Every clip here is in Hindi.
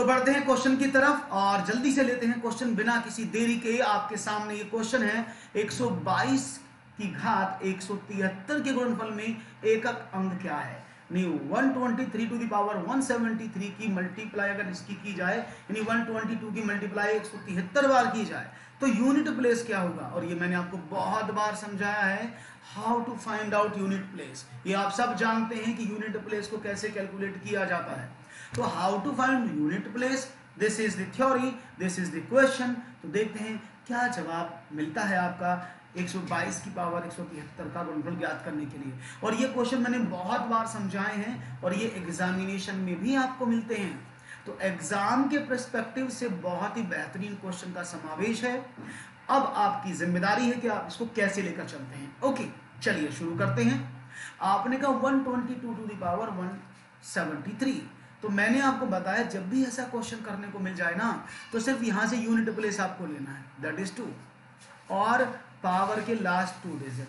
तो बढ़ते हैं क्वेश्चन की तरफ और जल्दी से लेते हैं क्वेश्चन बिना किसी देरी के। आपके सामने ये क्वेश्चन है 122 की घात 173 के गुणनफल में एकक अंक क्या है। न्यू 123 टू द पावर 173 की मल्टीप्लाई अगर इसकी की जाए यानी 122 की मल्टीप्लाई 173 बार की जाए तो यूनिट प्लेस क्या होगा। और ये मैंने आपको बहुत बार समझाया है how to find out unit place. ये आप सब जानते हैं कि यूनिट प्लेस को कैसे कैलकुलेट किया जाता है। तो how to find unit place, this is the theory, this is the question. तो देखते हैं क्या जवाब मिलता है आपका 122 की पावर 173 का गुणनफल ज्ञात करने के लिए। और ये क्वेश्चन मैंने बहुत बार समझाए हैं और ये एग्जामिनेशन में भी आपको मिलते हैं। तो एग्जाम के पर्सपेक्टिव से बहुत ही बेहतरीन क्वेश्चन का समावेश है। अब आपकी जिम्मेदारी है कि आप इसको कैसे लेकर चलते हैं। ओके, चलिए शुरू करते हैं। आपने कहा 122 टू द पावर 173। तो मैंने आपको बताया जब भी ऐसा क्वेश्चन करने को मिल जाए ना तो सिर्फ यहां से यूनिट प्लेस आपको लेना है, दैट इज 2 और पावर के लास्ट 2 डिजिट।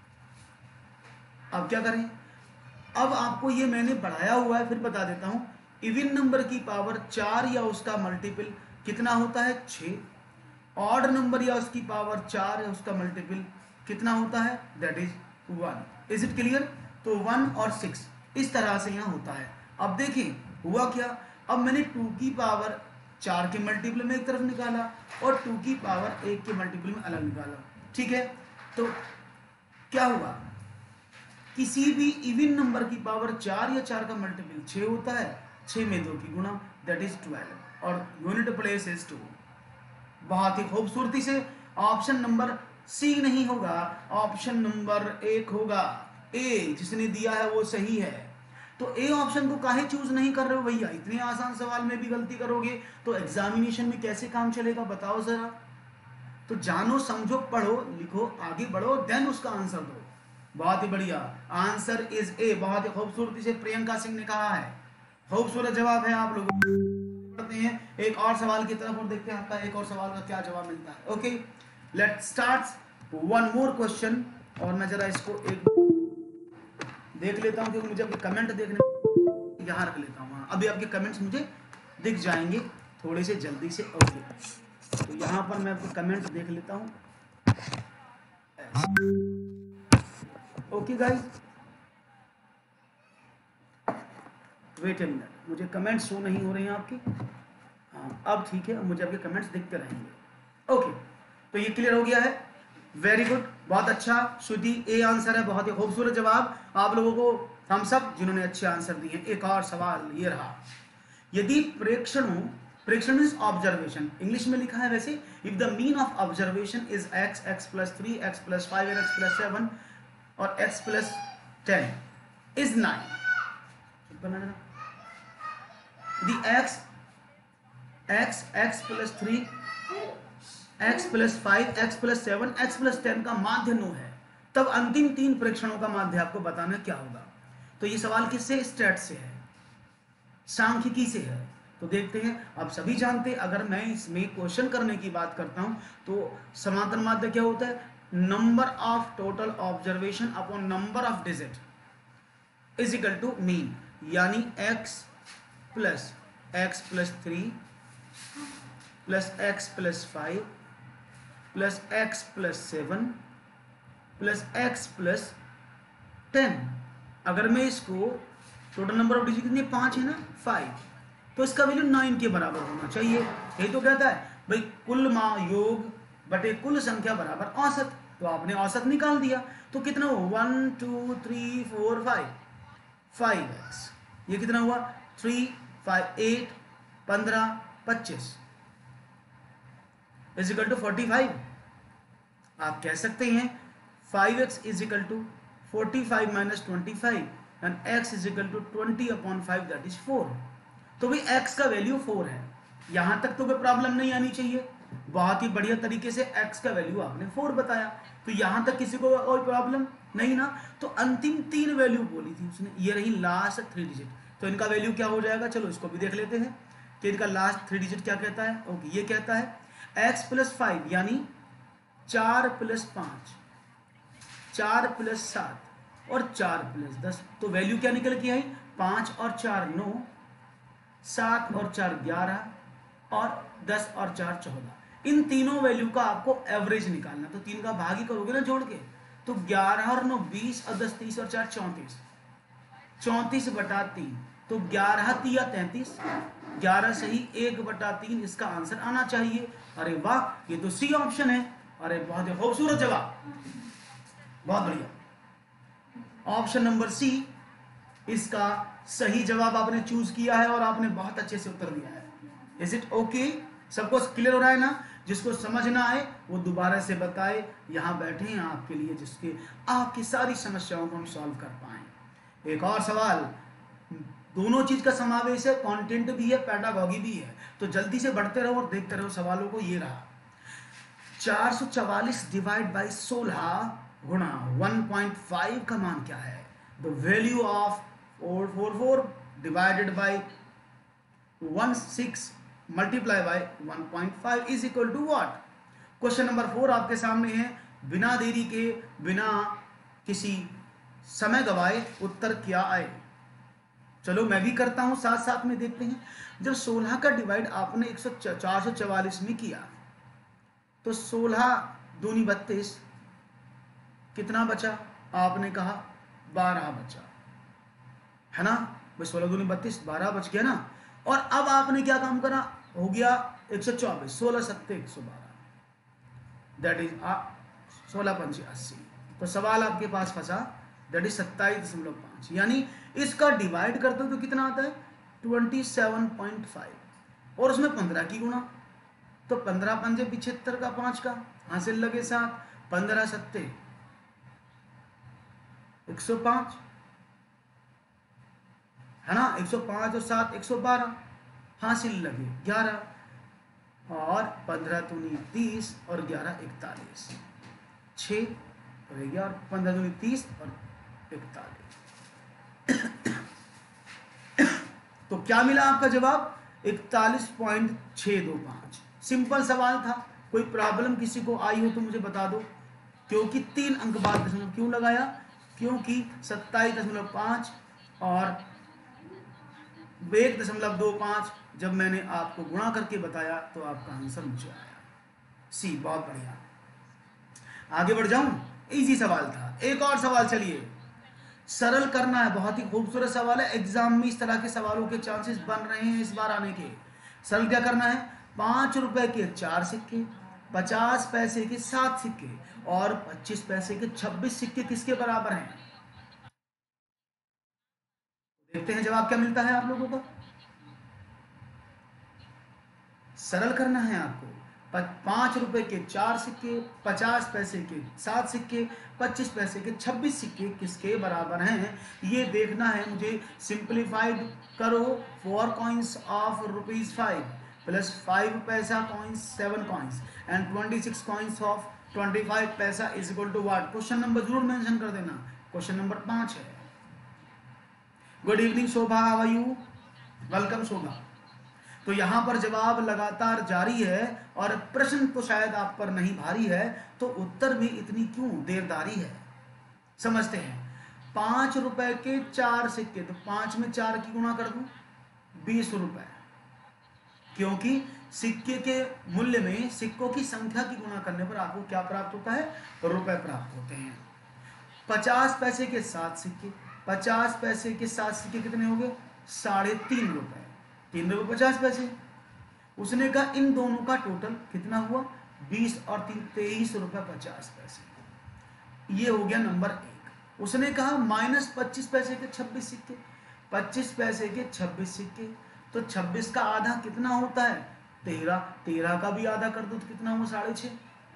अब क्या करें, अब आपको ये मैंने बढ़ाया हुआ है, फिर बता देता हूं। इवन नंबर की पावर 4 या उसका मल्टीपल कितना होता है 6। ऑड नंबर या उसकी पावर 4 या उसका मल्टीपल कितना होता है, that is 1। Is it clear. तो 1 और 6 इस तरह से यहां होता है। अब देखिए हुआ क्या, अब मैंने 2 की पावर 4 के मल्टीपल में एक तरफ निकाला और 2 की पावर 1 के मल्टीपल में अलग निकाला। ठीक है, तो क्या हुआ, किसी भी इवन नंबर की पावर 4 या 4 का मल्टीपल 6 होता है, 6 में 2 की गुणा, दैट इज 12 और यूनिट प्लेस इज 2। बहुत ही खूबसूरती से ऑप्शन नंबर सी नहीं होगा, ऑप्शन नंबर 1 होगा। ए जिसने दिया है वो सही है। तो ए ऑप्शन को काहे चूज नहीं कर रहे हो भैया, इतने आसान सवाल में भी गलती करोगे तो एग्जामिनेशन में कैसे काम चलेगा बताओ जरा। तो जानो समझो पढ़ो लिखो आगे बढ़ो देन उसका आंसर दो। बहुत ही बढ़िया, आंसर इज ए। बहुत ही खूबसूरती से प्रियंका सिंह ने कहा है, खूबसूरत जवाब है आप लोगों। बढ़ते हैं एक और सवाल की तरफ और देखते हैं आपका एक और सवाल का क्या जवाब मिलता है। Okay, let's start one more question. और मैं जरा इसको एक देख लेता हूं क्योंकि मुझे आपके कमेंट देखने यहाँ रख लेता हूँ। अभी आपके कमेंट्स मुझे दिख जाएंगे थोड़े से जल्दी से। ओके, तो यहाँ पर मैं आपके कमेंट देख लेता हूँ। Okay guys, wait a minute, मुझे कमेंट्स शो नहीं हो रहे हैं आपके। हाँ अब ठीक है, मुझे आपके कमेंट्स दिखते रहेंगे। ओके, तो ये क्लियर हो गया है, वेरी गुड, बहुत अच्छा। श्रुति ए आंसर है, बहुत ही खूबसूरत जवाब आप लोगों को, हम सब जिन्होंने अच्छे आंसर दिए। एक और सवाल ये रहा, यदि प्रेक्षण इज ऑब्जर्वेशन, इंग्लिश में लिखा है वैसे, if the mean of observation is x, x + 3, x + 5 and x + 7 और x + 10 is 9, the x + 3, x + 5, x + 7, x + 10 का माध्य 9 है, तब अंतिम 3 प्रेक्षणों का माध्य आपको बताना क्या होगा। तो ये सवाल किससे, स्टैट से है, सांख्यिकी से है। तो देखते हैं, आप सभी जानते हैं अगर मैं इसमें क्वेश्चन करने की बात करता हूं तो समांतर माध्य क्या होता है, number of total observation upon number of digit is equal to mean, यानी x + 3 + x + 5 + x + 7 + x + 10। अगर मैं इसको टोटल नंबर ऑफ डिजिट कितनी 5 है ना, 5, तो इसका वैल्यू 9 के बराबर होना चाहिए। यही तो कहता है भाई, कुल योग बटे कुल संख्या बराबर औसत। तो आपने औसत निकाल दिया तो कितना हुआ 1 2 3 4 5, 5x, ये कितना हुआ 3 5 8 15 25 इज इक्वल टू 45। आप कह सकते हैं 5x is equal to 45 - 25 and x is equal to 20/5 that is 4। तो भाई x का वैल्यू 4 है, यहां तक तो कोई प्रॉब्लम नहीं आनी चाहिए। बहुत ही बढ़िया तरीके से x का वैल्यू आपने 4 बताया, तो यहां तक किसी को कोई प्रॉब्लम नहीं ना। तो अंतिम 3 वैल्यू बोली थी उसने, ये रही लास्ट 3 डिजिट, तो इनका वैल्यू क्या हो जाएगा, चलो इसको भी देख लेते हैं कि इनका लास्ट 3 डिजिट क्या कहता है। ओके, ये कहता है x + 5 यानी 4 + 5, 4 + 7 और 4 + 10। तो वैल्यू क्या निकल के आई, 5 और 4 9, 7 और 4 11 और 10 और 4 14। इन तीनों वैल्यू का आपको एवरेज निकालना, तो 3 का भाग ही करोगे ना जोड़ के, तो 11 और 9 20 और 10 30 और 4 34, 34/3, तो 11 तिया 33, 11 सही 1/3 इसका आंसर आना चाहिए। अरे वाह, ये तो सी ऑप्शन है। अरे बहुत ही खूबसूरत जवाब, बहुत बढ़िया। ऑप्शन नंबर सी इसका सही जवाब आपने चूज किया है और आपने बहुत अच्छे से उत्तर दिया है। Is it okay? सबको क्लियर हो रहा है ना? जिसको समझ ना आए वो दोबारा से बताए, यहां बैठे हैं आपके लिए, जिसके आपकी सारी समस्याओं को हम सॉल्व कर पाए। एक और सवाल, दोनों चीज का समावेश है, कंटेंट भी है, पेडागॉजी भी है, तो जल्दी से बढ़ते रहो और देखते रहो सवालों को। ये रहा 444 डिवाइड बाई 16 गुणा 1.5 का मान क्या है? The value of 444 divided by 16 multiply by 1.5 is equal to what? Question number 4 आपके सामने है। बिना देरी के, बिना किसी समय गवाए उत्तर क्या आए? चलो मैं भी करता हूं, साथ साथ में देखते हैं। जब 16 का डिवाइड आपने 444 में किया तो 16 दूनी 32, कितना बचा? आपने कहा 12 बचा, है ना भाई? 16 दूनी 32, 12 बच गया ना। और अब आपने क्या काम करा? हो गया 124, 16 सत्ते 112, दैट इज 16 पंचे 80। तो सवाल आपके पास फंसा, दैट इज 27.5। यानी इसका डिवाइड करते हो तो कितना आता है? 27.5, और उसमें 15 की गुणा, तो 15 पंजे 75 का 5 का हासिल लगे 7, 15 सत्ते 105, है ना? 105 और 7 112, हासिल लगे 11, और 15 दूनी 30 और 11 41, 6 रह गया, और 15 दूनी 30 और 41। तो क्या मिला आपका जवाब? 41.625। सिंपल सवाल था। कोई प्रॉब्लम किसी को आई हो तो मुझे बता दो। क्योंकि 3 अंक बाद दशमलव क्यों लगाया? क्योंकि 27.5 और 1.25 जब मैंने आपको गुणा करके बताया तो आपका आंसर मुझे आया सी। बहुत बढ़िया, आगे बढ़ जाऊं? इजी सवाल था। एक और सवाल, चलिए सरल करना है। बहुत ही खूबसूरत सवाल है, एग्जाम में इस तरह के सवालों के चांसेस बन रहे हैं इस बार आने के। सरल क्या करना है? 5 रुपए के 4 सिक्के, 50 पैसे के 7 सिक्के और 25 पैसे के 26 सिक्के किसके बराबर हैं? देखते हैं जवाब क्या मिलता है आप लोगों को। सरल करना है आपको। 5 रुपए के 4 सिक्के, 50 पैसे के 7 सिक्के, 25 पैसे के 26 सिक्के किसके बराबर हैं, ये देखना है मुझे। सिंप्लीफाइड करो। 4 coins of ₹5 plus 5 paisa coins 7 coins and 26 coins of 25 paisa is equal to what? Question number जरूर मेंशन कर देना। क्वेश्चन नंबर 5 है। Good evening Shobha, how are you? Welcome Shobha. तो यहां पर जवाब लगातार जारी है और प्रश्न तो शायद आप पर नहीं भारी है, तो उत्तर में इतनी क्यों देरदारी है? समझते हैं। 5 रुपए के 4 सिक्के, तो 5 में 4 की गुणा कर दूं, 20 रुपए, क्योंकि सिक्के के मूल्य में सिक्कों की संख्या की गुणा करने पर आपको क्या प्राप्त होता है? रुपए प्राप्त होते हैं। 50 पैसे के 7 सिक्के, 50 पैसे के 7 सिक्के कितने हो गए? 3.5 रुपए, 3 रुपए 50 पैसे। उसने कहा इन दोनों का टोटल कितना हुआ? 20 और 3 23 रुपए 50 पैसे। ये हो गया नंबर 1। उसने कहा माइनस 25 पैसे के 26 सिक्के, 25 पैसे के 26 सिक्के, तो 26 का आधा कितना होता है? 13, 13 का भी आधा कर दो तो कितना हुआ? 6.5,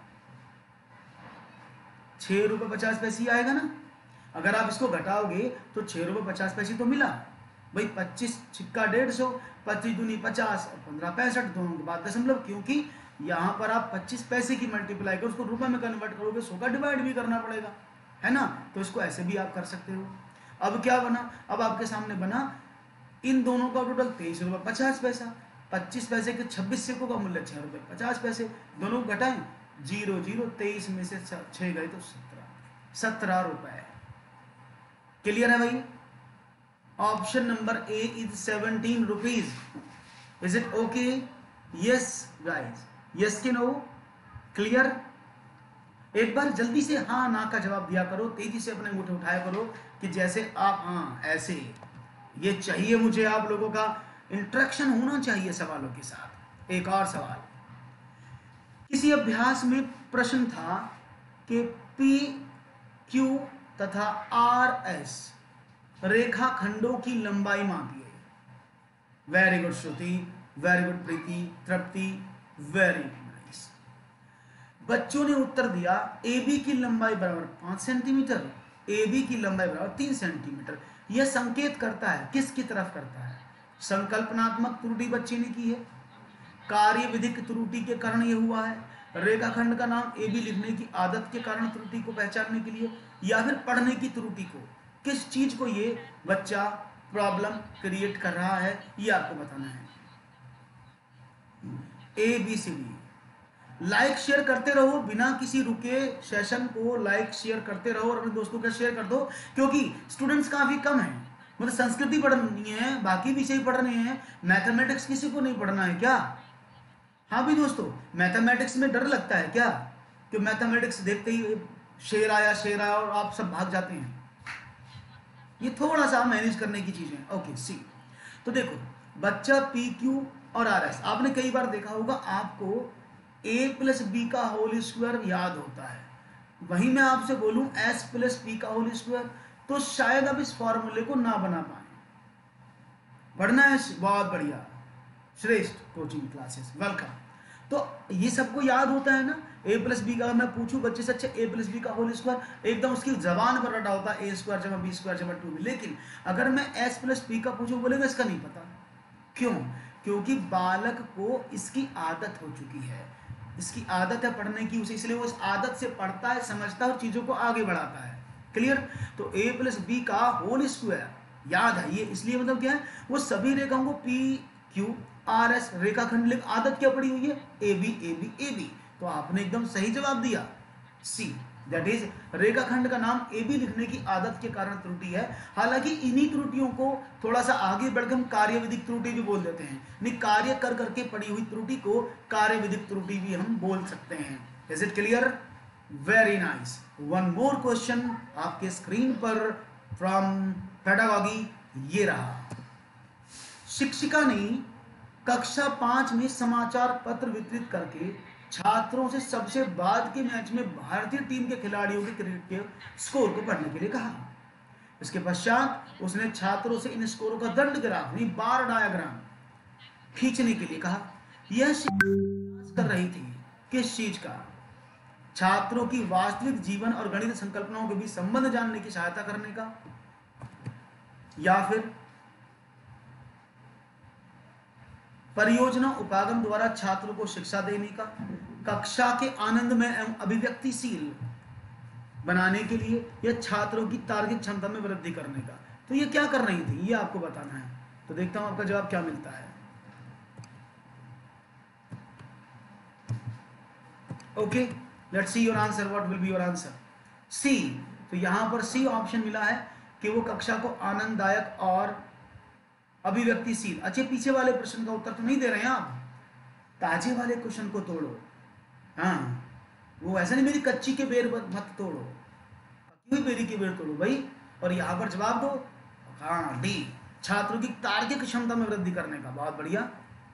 6 रुपए 50 पैसे आएगा ना। अगर आप इसको घटाओगे तो 6 रुपए 50 पैसे तो मिला भाई। 25 छिक्का 150, 25 दूनी 50 और 15 65, दोनों के बाद दशमलव, क्योंकि यहाँ पर आप 25 पैसे की मल्टीप्लाई कर उसको रुपए में कन्वर्ट करोगे, 100 का डिवाइड भी करना पड़ेगा, है ना। तो इसको ऐसे भी आप कर सकते हो। अब क्या बना? अब आपके सामने बना इन दोनों का टोटल 23 रुपए 50 पैसा। 25 पैसे के 26 सिक्कों का मूल्य 6 रुपए 50 पैसे। दोनों को घटाएं, 0 0, 23 में से 6 गए तो 17 रुपए। क्लियर है भाई? Option number A is 17 rupees. Is it okay? Yes guys, yes के नो? क्लियर? एक बार जल्दी से हाँ ना का जवाब दिया करो, तेजी से अपने अंगूठे उठाया करो कि जैसे आप हाँ ऐसे। ये चाहिए मुझे, आप लोगों का इंटरेक्शन होना चाहिए सवालों के साथ। एक और सवाल, किसी अभ्यास में प्रश्न था कि पी क्यू तथा आर एस रेखाखंडों की लंबाई मापिए। Very good Shruti, very good Preeti, Tripti, very nice. बच्चों ने उत्तर दिया ए बी की लंबाई बराबर 5 सेंटीमीटर, ए बी की लंबाई बराबर 3 सेंटीमीटर। यह संकेत करता है किसकी तरफ करता है? संकल्पनात्मक त्रुटि बच्चे ने की है, कार्य विधिक त्रुटि के कारण यह हुआ है, रेखाखंड का नाम ए बी लिखने की आदत के कारण त्रुटि को पहचानने के लिए, या फिर पढ़ने की त्रुटि को। किस चीज को ये बच्चा प्रॉब्लम क्रिएट कर रहा है, ये आपको बताना है। A B C D. Like share करते रहो बिना किसी रुके, सेशन को लाइक शेयर करते रहो और अपने दोस्तों के शेयर कर दो, क्योंकि स्टूडेंट्स काफी कम है। मतलब संस्कृति पढ़नी है, बाकी विषय पढ़ने हैं, मैथमेटिक्स किसी को नहीं पढ़ना है क्या? हाँ भी दोस्तों, मैथमेटिक्स में डर लगता है क्या कि मैथमेटिक्स देखते ही शेर आया और आप सब भाग जाते हैं? ये थोड़ा सा मैनेज करने की चीजें। ओके सी, तो देखो बच्चा पी क्यू और आर एस, आपने कई बार देखा होगा आपको ए प्लस बी का होल स्क्वायर याद होता है, वहीं मैं आपसे बोलूं एस प्लस पी का होल स्क्वायर, तो शायद आप इस फॉर्मूले को ना बना पाए। पढ़ना है, बहुत बढ़िया, श्रेष्ठ कोचिंग क्लासेस, वेलकम। तो ये सबको याद होता है ना, ए प्लस बी का मैं पूछूं बच्चे से, अच्छा ए प्लस बी का होल स्क्वायर एकदम उसकी जबान पर रटा होता है, ए स्क्वायर जमा बी स्क्वायर जमा 2b। लेकिन अगर मैं एस प्लस पी का पूछूं, बोलेगा इसका नहीं पता। क्यों? क्योंकि बालक को इसकी आदत हो चुकी है, इसकी आदत है पढ़ने की उसे, इसलिए वो इस आदत से पढ़ता है, समझता है और चीजों को आगे बढ़ाता है। क्लियर? तो ए प्लस बी का होल स्क्वायर याद है ये, इसलिए मतलब क्या है, वो सभी रेखाओं को पी क्यू आर एस रेखाखंड लिख, आदत क्या पड़ी हुई है, A B A B A B. तो आपने एकदम सही जवाब दिया, सी, दैट इज रेखाखंड का नाम ए बी लिखने की आदत के कारण त्रुटि है। हालांकि इन्हीं त्रुटियों को थोड़ा सा आगे बढ़कर हम कार्य विधिक त्रुटि भी बोल देते हैं, नहीं कार्य कर करके पड़ी हुई त्रुटि को कार्य विधिक त्रुटि भी हम बोल सकते हैं। Is it clear? Very nice. One more question आपके स्क्रीन पर फ्रॉम पेडागॉजी, ये रहा। शिक्षिका ने कक्षा 5 में समाचार पत्र वितरित करके छात्रों से सबसे बाद के मैच में भारतीय टीम के खिलाड़ियों के क्रिकेट के स्कोर को पढ़ने के लिए कहा। इसके पश्चात उसने छात्रों से इन स्कोरों का दंड ग्राफ यानी बार डायग्राम खींचने के लिए कहा। यह कर रही थी किस चीज का? छात्रों की वास्तविक जीवन और गणित संकल्पनाओं के बीच संबंध जानने की सहायता करने का, या फिर परियोजना उपागम द्वारा छात्रों को शिक्षा देने का, कक्षा के आनंद में एवं अभिव्यक्तिशील बनाने के लिए, या छात्रों की तार्किक क्षमता में वृद्धि करने का। तो ये क्या कर रही थी, ये आपको बताना है। तो देखता हूं आपका जवाब क्या मिलता है। Okay, let's see your answer, what will be your answer? C. तो यहां पर सी ऑप्शन मिला है कि वो कक्षा को आनंददायक और अभिव्यक्तिशील। अच्छा, पीछे वाले प्रश्न का उत्तर तो नहीं दे रहे हैं आप, ताजे वाले क्वेश्चन को तोड़ो। हाँ, वो ऐसा नहीं मेरी कच्ची के बेर मत तोड़ो, पकी हुई बेरी की बेर तोड़ो भाई, और यहां पर जवाब दो। हाँ, डी, छात्रों की तार्किक क्षमता में वृद्धि करने का। बहुत बढ़िया।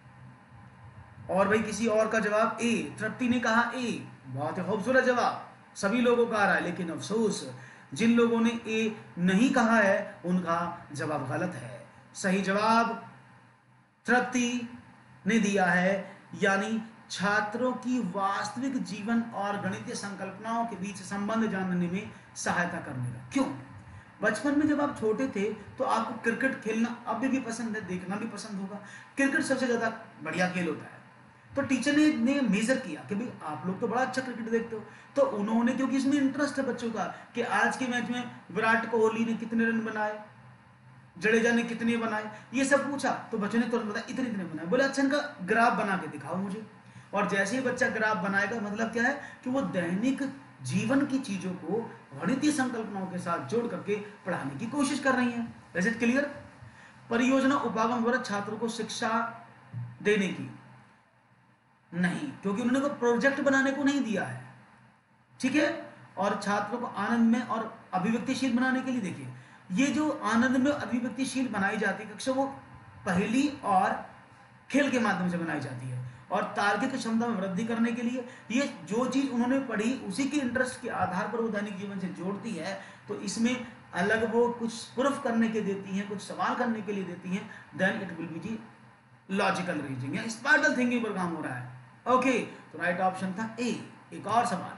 और भाई किसी और का जवाब ए, तृप्ति ने कहा ए, बहुत ही खूबसूरत जवाब, सभी लोगों का आ रहा है, लेकिन अफसोस जिन लोगों ने ए नहीं कहा है उनका जवाब गलत है। सही जवाब तृप्ति ने दिया है, यानी छात्रों की वास्तविक जीवन और गणितीय संकल्पनाओं के बीच संबंध जानने में सहायता करने का। क्यों? बचपन में जब आप छोटे थे तो आपको क्रिकेट खेलना अभी भी पसंद है, देखना भी पसंद होगा। क्रिकेट सबसे ज्यादा बढ़िया खेल होता है। तो टीचर ने मेजर किया कि भाई आप लोग तो बड़ा अच्छा क्रिकेट देखते हो, तो उन्होंने, क्योंकि इसमें इंटरेस्ट है बच्चों का कि आज के मैच में विराट कोहली ने कितने रन बनाए, जडेजा ने कितने बनाए, ये सब पूछा। तो बच्चों ने तुरंत बताया इतने इतने बनाए। बोले अच्छा इनका ग्राफ बना के दिखाओ मुझे। और जैसे ही बच्चा ग्राफ बनाएगा, मतलब क्या है कि वो दैनिक जीवन की चीजों को गणितीय संकल्पनाओं के साथ जोड़ करके पढ़ाने की कोशिश कर रही है। Is it clear? परियोजना उपागम द्वारा छात्रों को शिक्षा देने की नहीं, क्योंकि उन्होंने कोई प्रोजेक्ट बनाने को नहीं दिया है, ठीक है। और छात्रों को आनंद में और अभिव्यक्तिशील बनाने के लिए देखिए, ये जो आनंद में अभिव्यक्तिशील बनाई जाती है कक्षा, वो पहेली और खेल के माध्यम से बनाई जाती है। और तार्किक क्षमता में वृद्धि करने के लिए ये जो चीज उन्होंने पढ़ी उसी के इंटरेस्ट के आधार पर वो दैनिक जीवन से जोड़ती है। तो इसमें अलग वो कुछ प्रूफ करने के देती हैं, कुछ सवाल करने के लिए देती हैं, देन इट विल बी जी लॉजिकल रीजनिंग या स्पार्टल थिंकिंग पर काम हो रहा है। ओके, तो राइट ऑप्शन था ए। एक और सवाल,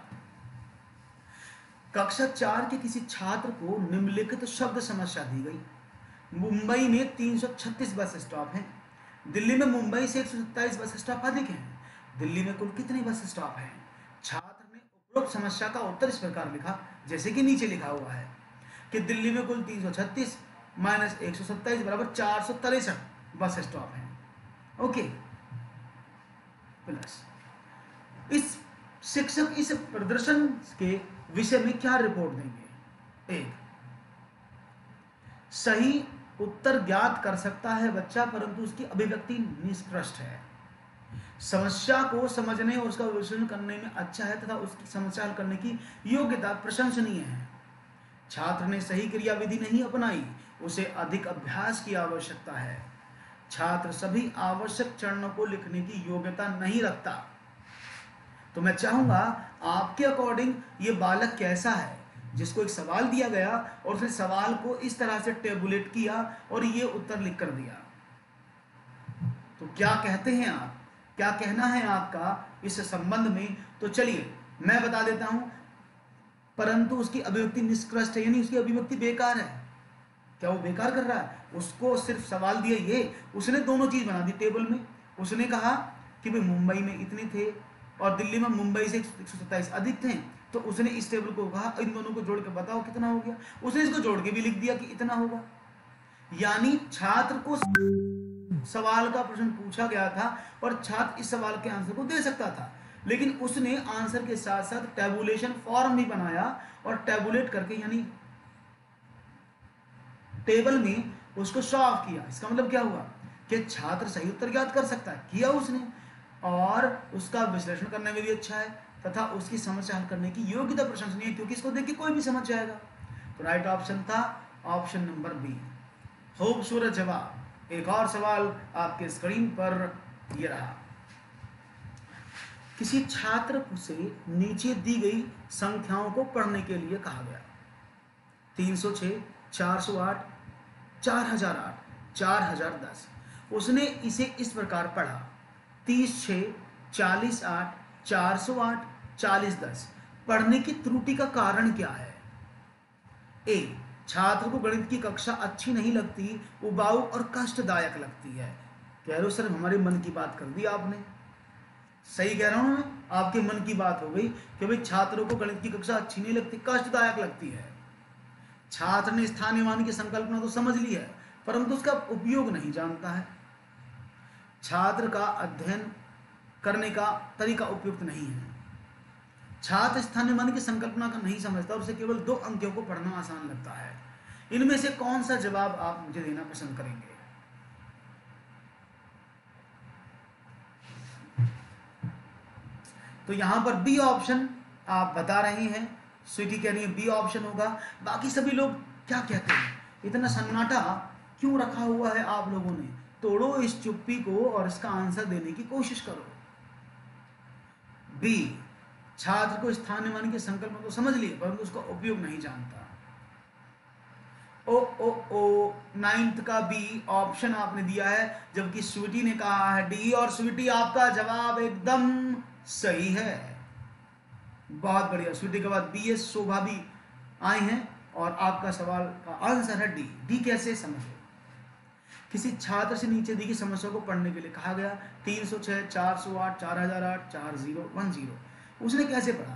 कक्षा 4 के किसी छात्र को निम्नलिखित शब्द समस्या दी गई। मुंबई में 336 बस स्टॉप हैं, दिल्ली में मुंबई से 127 बस स्टॉप अधिक हैं, दिल्ली में कुल कितने बस स्टॉप हैं? छात्र ने उपरोक्त समस्या का उत्तर इस प्रकार लिखा, जैसे कि नीचे लिखा हुआ है कि दिल्ली में कुल 336 माइनस 127 बराबर 463 बस स्टॉप हैं। ओके, प्लस इस शिक्षक इस प्रदर्शन के विषय में क्या रिपोर्ट देंगे? एक, सही उत्तर ज्ञात कर सकता है बच्चा, परंतु उसकी अभिव्यक्ति निष्कृष्ट है। समस्या को समझने और उसका विश्लेषण करने में अच्छा है तथा उसकी समस्या हल करने की योग्यता प्रशंसनीय है। छात्र ने सही क्रियाविधि नहीं अपनाई, उसे अधिक अभ्यास की आवश्यकता है। छात्र सभी आवश्यक चरणों को लिखने की योग्यता नहीं रखता। तो मैं चाहूंगा आपके अकॉर्डिंग ये बालक कैसा है, जिसको एक सवाल दिया गया और उसने सवाल को इस तरह से टेबुलेट किया और ये उत्तर लिख कर दिया। तो क्या कहते हैं आप, क्या कहना है आपका इस संबंध में? तो चलिए मैं बता देता हूं, परंतु उसकी अभिव्यक्ति निष्कृष्ट है, यानी उसकी अभिव्यक्ति बेकार है। क्या वो बेकार कर रहा है? उसको सिर्फ सवाल दिया, ये उसने दोनों चीज बना दी टेबल में। उसने कहा कि भाई मुंबई में इतने थे और दिल्ली में मुंबई से 127 अधिक थे, तो उसने इस टेबल को कहा इन दोनों को जोड़ के बताओ कितना हो गया। उसने इसको जोड़ के भी लिख दिया कि इतना होगा। यानी छात्र को सवाल का प्रश्न पूछा गया था और छात्र इस सवाल के आंसर को दे सकता था, लेकिन उसने आंसर के साथ साथ टेबुलेशन फॉर्म भी बनाया और टेबुलेट करके यानी टेबल में उसको शो ऑफ किया। इसका मतलब क्या हुआ कि छात्र सही उत्तर ज्ञात कर सकता है, किया उसने, और उसका विश्लेषण करने में भी अच्छा है तथा उसकी समस्या हल करने की योग्यता प्रशंसनीय है, क्योंकि इसको देख के कोई भी समझ जाएगा। तो राइट ऑप्शन था ऑप्शन नंबर बी, खूबसूरत जवाब। एक और सवाल आपके स्क्रीन पर ये रहा, किसी छात्र से नीचे दी गई संख्याओं को पढ़ने के लिए कहा गया। 306, 408, 4008, 4010। उसने इसे इस प्रकार पढ़ा, 30, 6, 40, 8, 408, 4010। पढ़ने की त्रुटि का कारण क्या है? ए, छात्र को गणित की कक्षा अच्छी नहीं लगती, उबाऊ और कष्टदायक लगती है। कह रहे हो सर हमारे मन की बात कर दी आपने। सही कह रहा हूं मैं, आपके मन की बात हो गई कि भाई छात्रों को गणित की कक्षा अच्छी नहीं लगती, कष्टदायक लगती है। छात्र ने स्थानीय मान की संकल्पना तो समझ ली है, परंतु उसका उपयोग नहीं जानता है। छात्र का अध्ययन करने का तरीका उपयुक्त नहीं है। छात्र स्थानीय मान की संकल्पना का नहीं समझता और उसे केवल 2 अंकों को पढ़ना आसान लगता है। इनमें से कौन सा जवाब आप मुझे देना पसंद करेंगे? तो यहां पर बी ऑप्शन आप बता रहे हैं, स्वीटी कह रही है बी ऑप्शन होगा। बाकी सभी लोग क्या कहते हैं? इतना सन्नाटा क्यों रखा हुआ है आप लोगों ने? तोड़ो इस चुप्पी को और इसका आंसर देने की कोशिश करो। बी, छात्र को स्थानीय मान की संकल्पना तो समझ लिए परंतु उसका उपयोग नहीं जानता। ओ ओ ओ, 9th का बी ऑप्शन आपने दिया है, जबकि स्वीटी ने कहा है डी। और स्वीटी आपका जवाब एकदम सही है, बहुत बढ़िया। स्वीटी के बाद बी एस शोभा भी आए हैं और आपका सवाल का आंसर है डी। डी कैसे समझो? किसी छात्र से नीचे दी गई समस्या को पढ़ने के लिए कहा गया। 306, 408, 4008, 4010। उसने कैसे पढ़ा?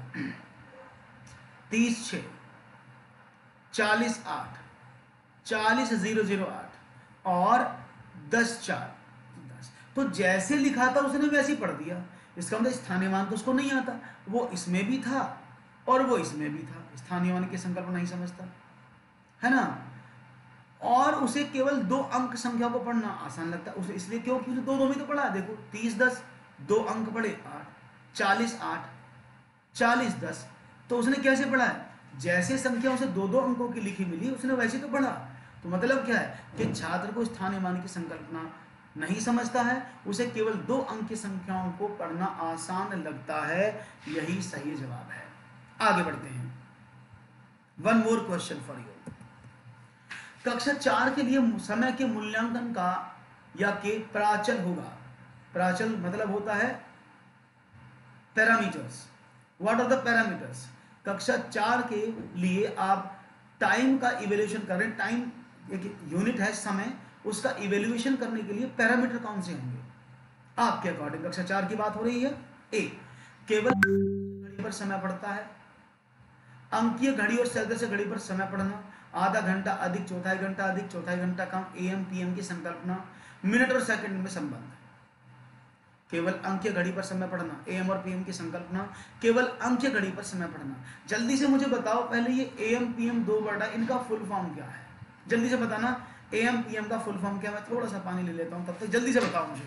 30, 6, 40, 8, 40,008 और 10, 4, 10। तो जैसे लिखा था उसने वैसे ही पढ़ दिया। इसका मतलब स्थानीय मान तो उसको नहीं आता, वो इसमें भी था और वो इसमें भी था। स्थानीय मान की संकल्पना नहीं समझता है ना। और उसे केवल 2 अंक संख्या को पढ़ना आसान लगता है उसे, इसलिए क्योंकि उसे 2 2 में तो पढ़ा। देखो 30 10 2 अंक पढ़े 8, 40 8, 40 10, तो उसने कैसे पढ़ा है, जैसे संख्या उसे 2 2 अंकों की लिखी मिली उसने वैसे तो पढ़ा। तो मतलब क्या है कि छात्र को स्थानीय मान की संकल्पना नहीं समझता है, उसे केवल 2 अंक की संख्याओं को पढ़ना आसान लगता है। यही सही जवाब है। आगे बढ़ते हैं। One more question for you. कक्षा 4 के लिए समय के मूल्यांकन का या के प्राचल होगा। प्राचल मतलब होता है parameters. What are the parameters. कक्षा 4 के लिए आप टाइम का इवेल्यूएशन कर रहे हैं। टाइम एक यूनिट है समय, उसका इवेल्यूएशन करने के लिए पैरामीटर कौन से होंगे आपके अकॉर्डिंग। कक्षा 4 की बात हो रही है। ए, केवल घड़ी पर समय पड़ता है। अंकीय घड़ी और सदस्य घड़ी पर समय पढ़ना। आधा घंटा अधिक चौथाई घंटा अधिक चौथाई घंटा कम। एएम पीएम की संकल्पना। मिनट और सेकंड में संबंध। केवल अंकीय घड़ी पर समय पढ़ना। एएम और पीएम की संकल्पना। केवल अंकीय घड़ी पर समय पढ़ना। जल्दी से मुझे बताओ पहले ये एएम पीएम 2 वर्ड है, इनका फुल फॉर्म क्या है। जल्दी से बताना एएम पीएम का फुल फॉर्म क्या। मैं थोड़ा सा पानी ले लेता हूं तब तक जल्दी से बताओ मुझे।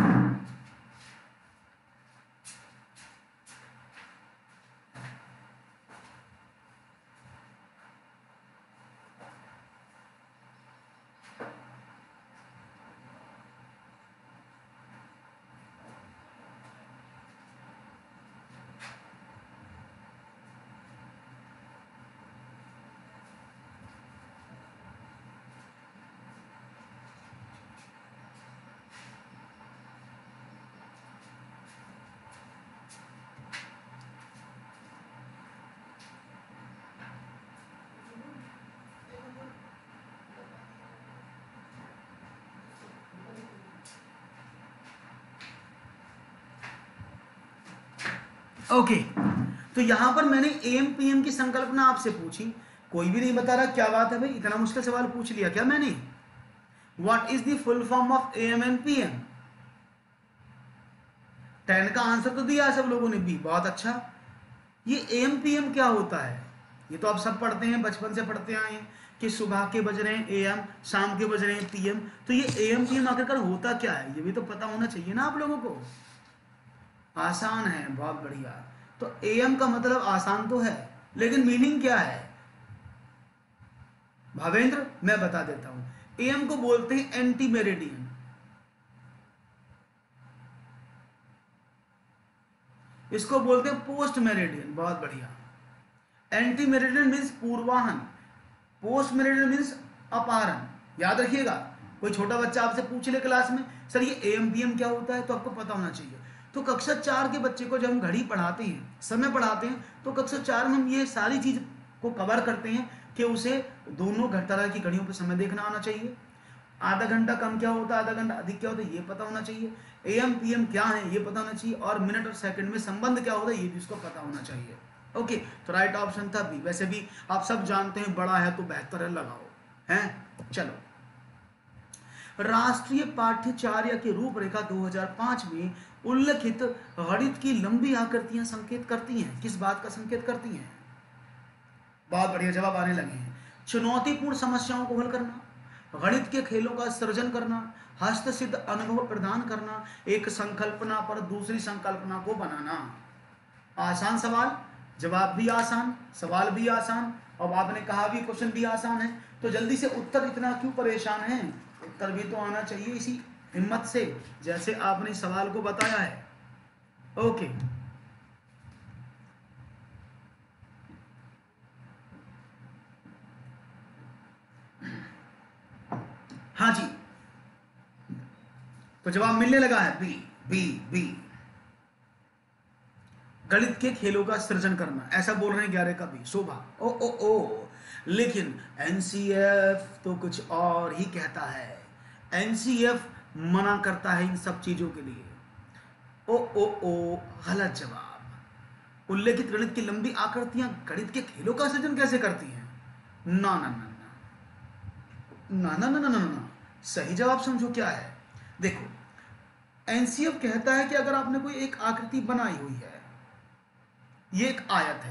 ओके तो यहां पर मैंने एएम पीएम की संकल्पना आपसे पूछी, कोई भी नहीं बता रहा। क्या बात है भाई, इतना मुश्किल सवाल पूछ लिया क्या मैंने। What is the full form of AM and PM. 10 का आंसर तो दिया है सब लोगों ने बी, बहुत अच्छा। ये एएम पीएम क्या होता है, ये तो आप सब पढ़ते हैं, बचपन से पढ़ते आए हैं कि सुबह के बज रहे हैं एएम, शाम के बज रहे हैं पीएम। तो ये एएम पीएम आखिरकार होता क्या है, ये भी तो पता होना चाहिए ना आप लोगों को। आसान है, बहुत बढ़िया। तो एएम का मतलब आसान तो है, लेकिन मीनिंग क्या है भावेंद्र, मैं बता देता हूं। एएम को बोलते हैं एंटी मेरिडियन। इसको बोलते हैं पोस्ट मेरिडियन। बहुत बढ़िया। एंटी मेरिडियन मीन्स पूर्वाहन, पोस्ट मेरिडियन मीन्स अपहरण। याद रखिएगा, कोई छोटा बच्चा आपसे पूछ ले क्लास में सर ये एएम पीएम क्या होता है, तो आपको पता होना चाहिए। तो कक्षा 4 के बच्चे को जब हम घड़ी पढ़ाते हैं, समय पढ़ाते हैं, तो कक्षा 4 में हम ये सारी चीज को कवर करते हैं कि उसे दोनों तरह की घड़ियों पर समय देखना आना चाहिए। आधा घंटा कम क्या होता है, आधा घंटा अधिक क्या होता है, ये पता होना चाहिए। एएम पीएम क्या है ये पता होना चाहिए, और मिनट और सेकंड में संबंध क्या होता है ये भी उसको पता होना चाहिए। ओके, तो राइट ऑप्शन था बी। वैसे भी आप सब जानते हैं बड़ा है तो बेहतर है, लगाओ हैं। चलो, राष्ट्रीय पाठ्यचर्या की रूपरेखा 2005 में उल्लिखित गणित की लंबी आकृतियां संकेत करती हैं, किस बात का संकेत करती हैं। बहुत बढ़िया, जवाब आने लगे हैं। चुनौतीपूर्ण समस्याओं को हल करना, गणित के खेलों का सृजन करना, हस्त सिद्ध अनुभव प्रदान करना, एक संकल्पना पर दूसरी संकल्पना को बनाना। आसान सवाल, जवाब भी आसान, सवाल भी आसान, और आपने कहा भी क्वेश्चन भी आसान है। तो जल्दी से उत्तर, इतना क्यों परेशान हैं, उत्तर भी तो आना चाहिए इसी हिम्मत से जैसे आपने सवाल को बताया है। ओके, हाँ जी, तो जवाब मिलने लगा है बी बी बी। गणित के खेलों का सृजन करना, ऐसा बोल रहे हैं 11 का बी। शोभा, ओ ओ ओ, लेकिन एनसीएफ तो कुछ और ही कहता है। एनसीएफ मना करता है इन सब चीजों के लिए। ओ ओ ओ, गलत जवाब। उल्लेखित गणित की लंबी आकृतियां गणित के खेलों का सृजन कैसे करती हैं। ना ना ना ना ना ना ना ना ना, सही जवाब समझो क्या है। देखो, एनसीएफ कहता है कि अगर आपने कोई एक आकृति बनाई हुई है, ये एक आयत है,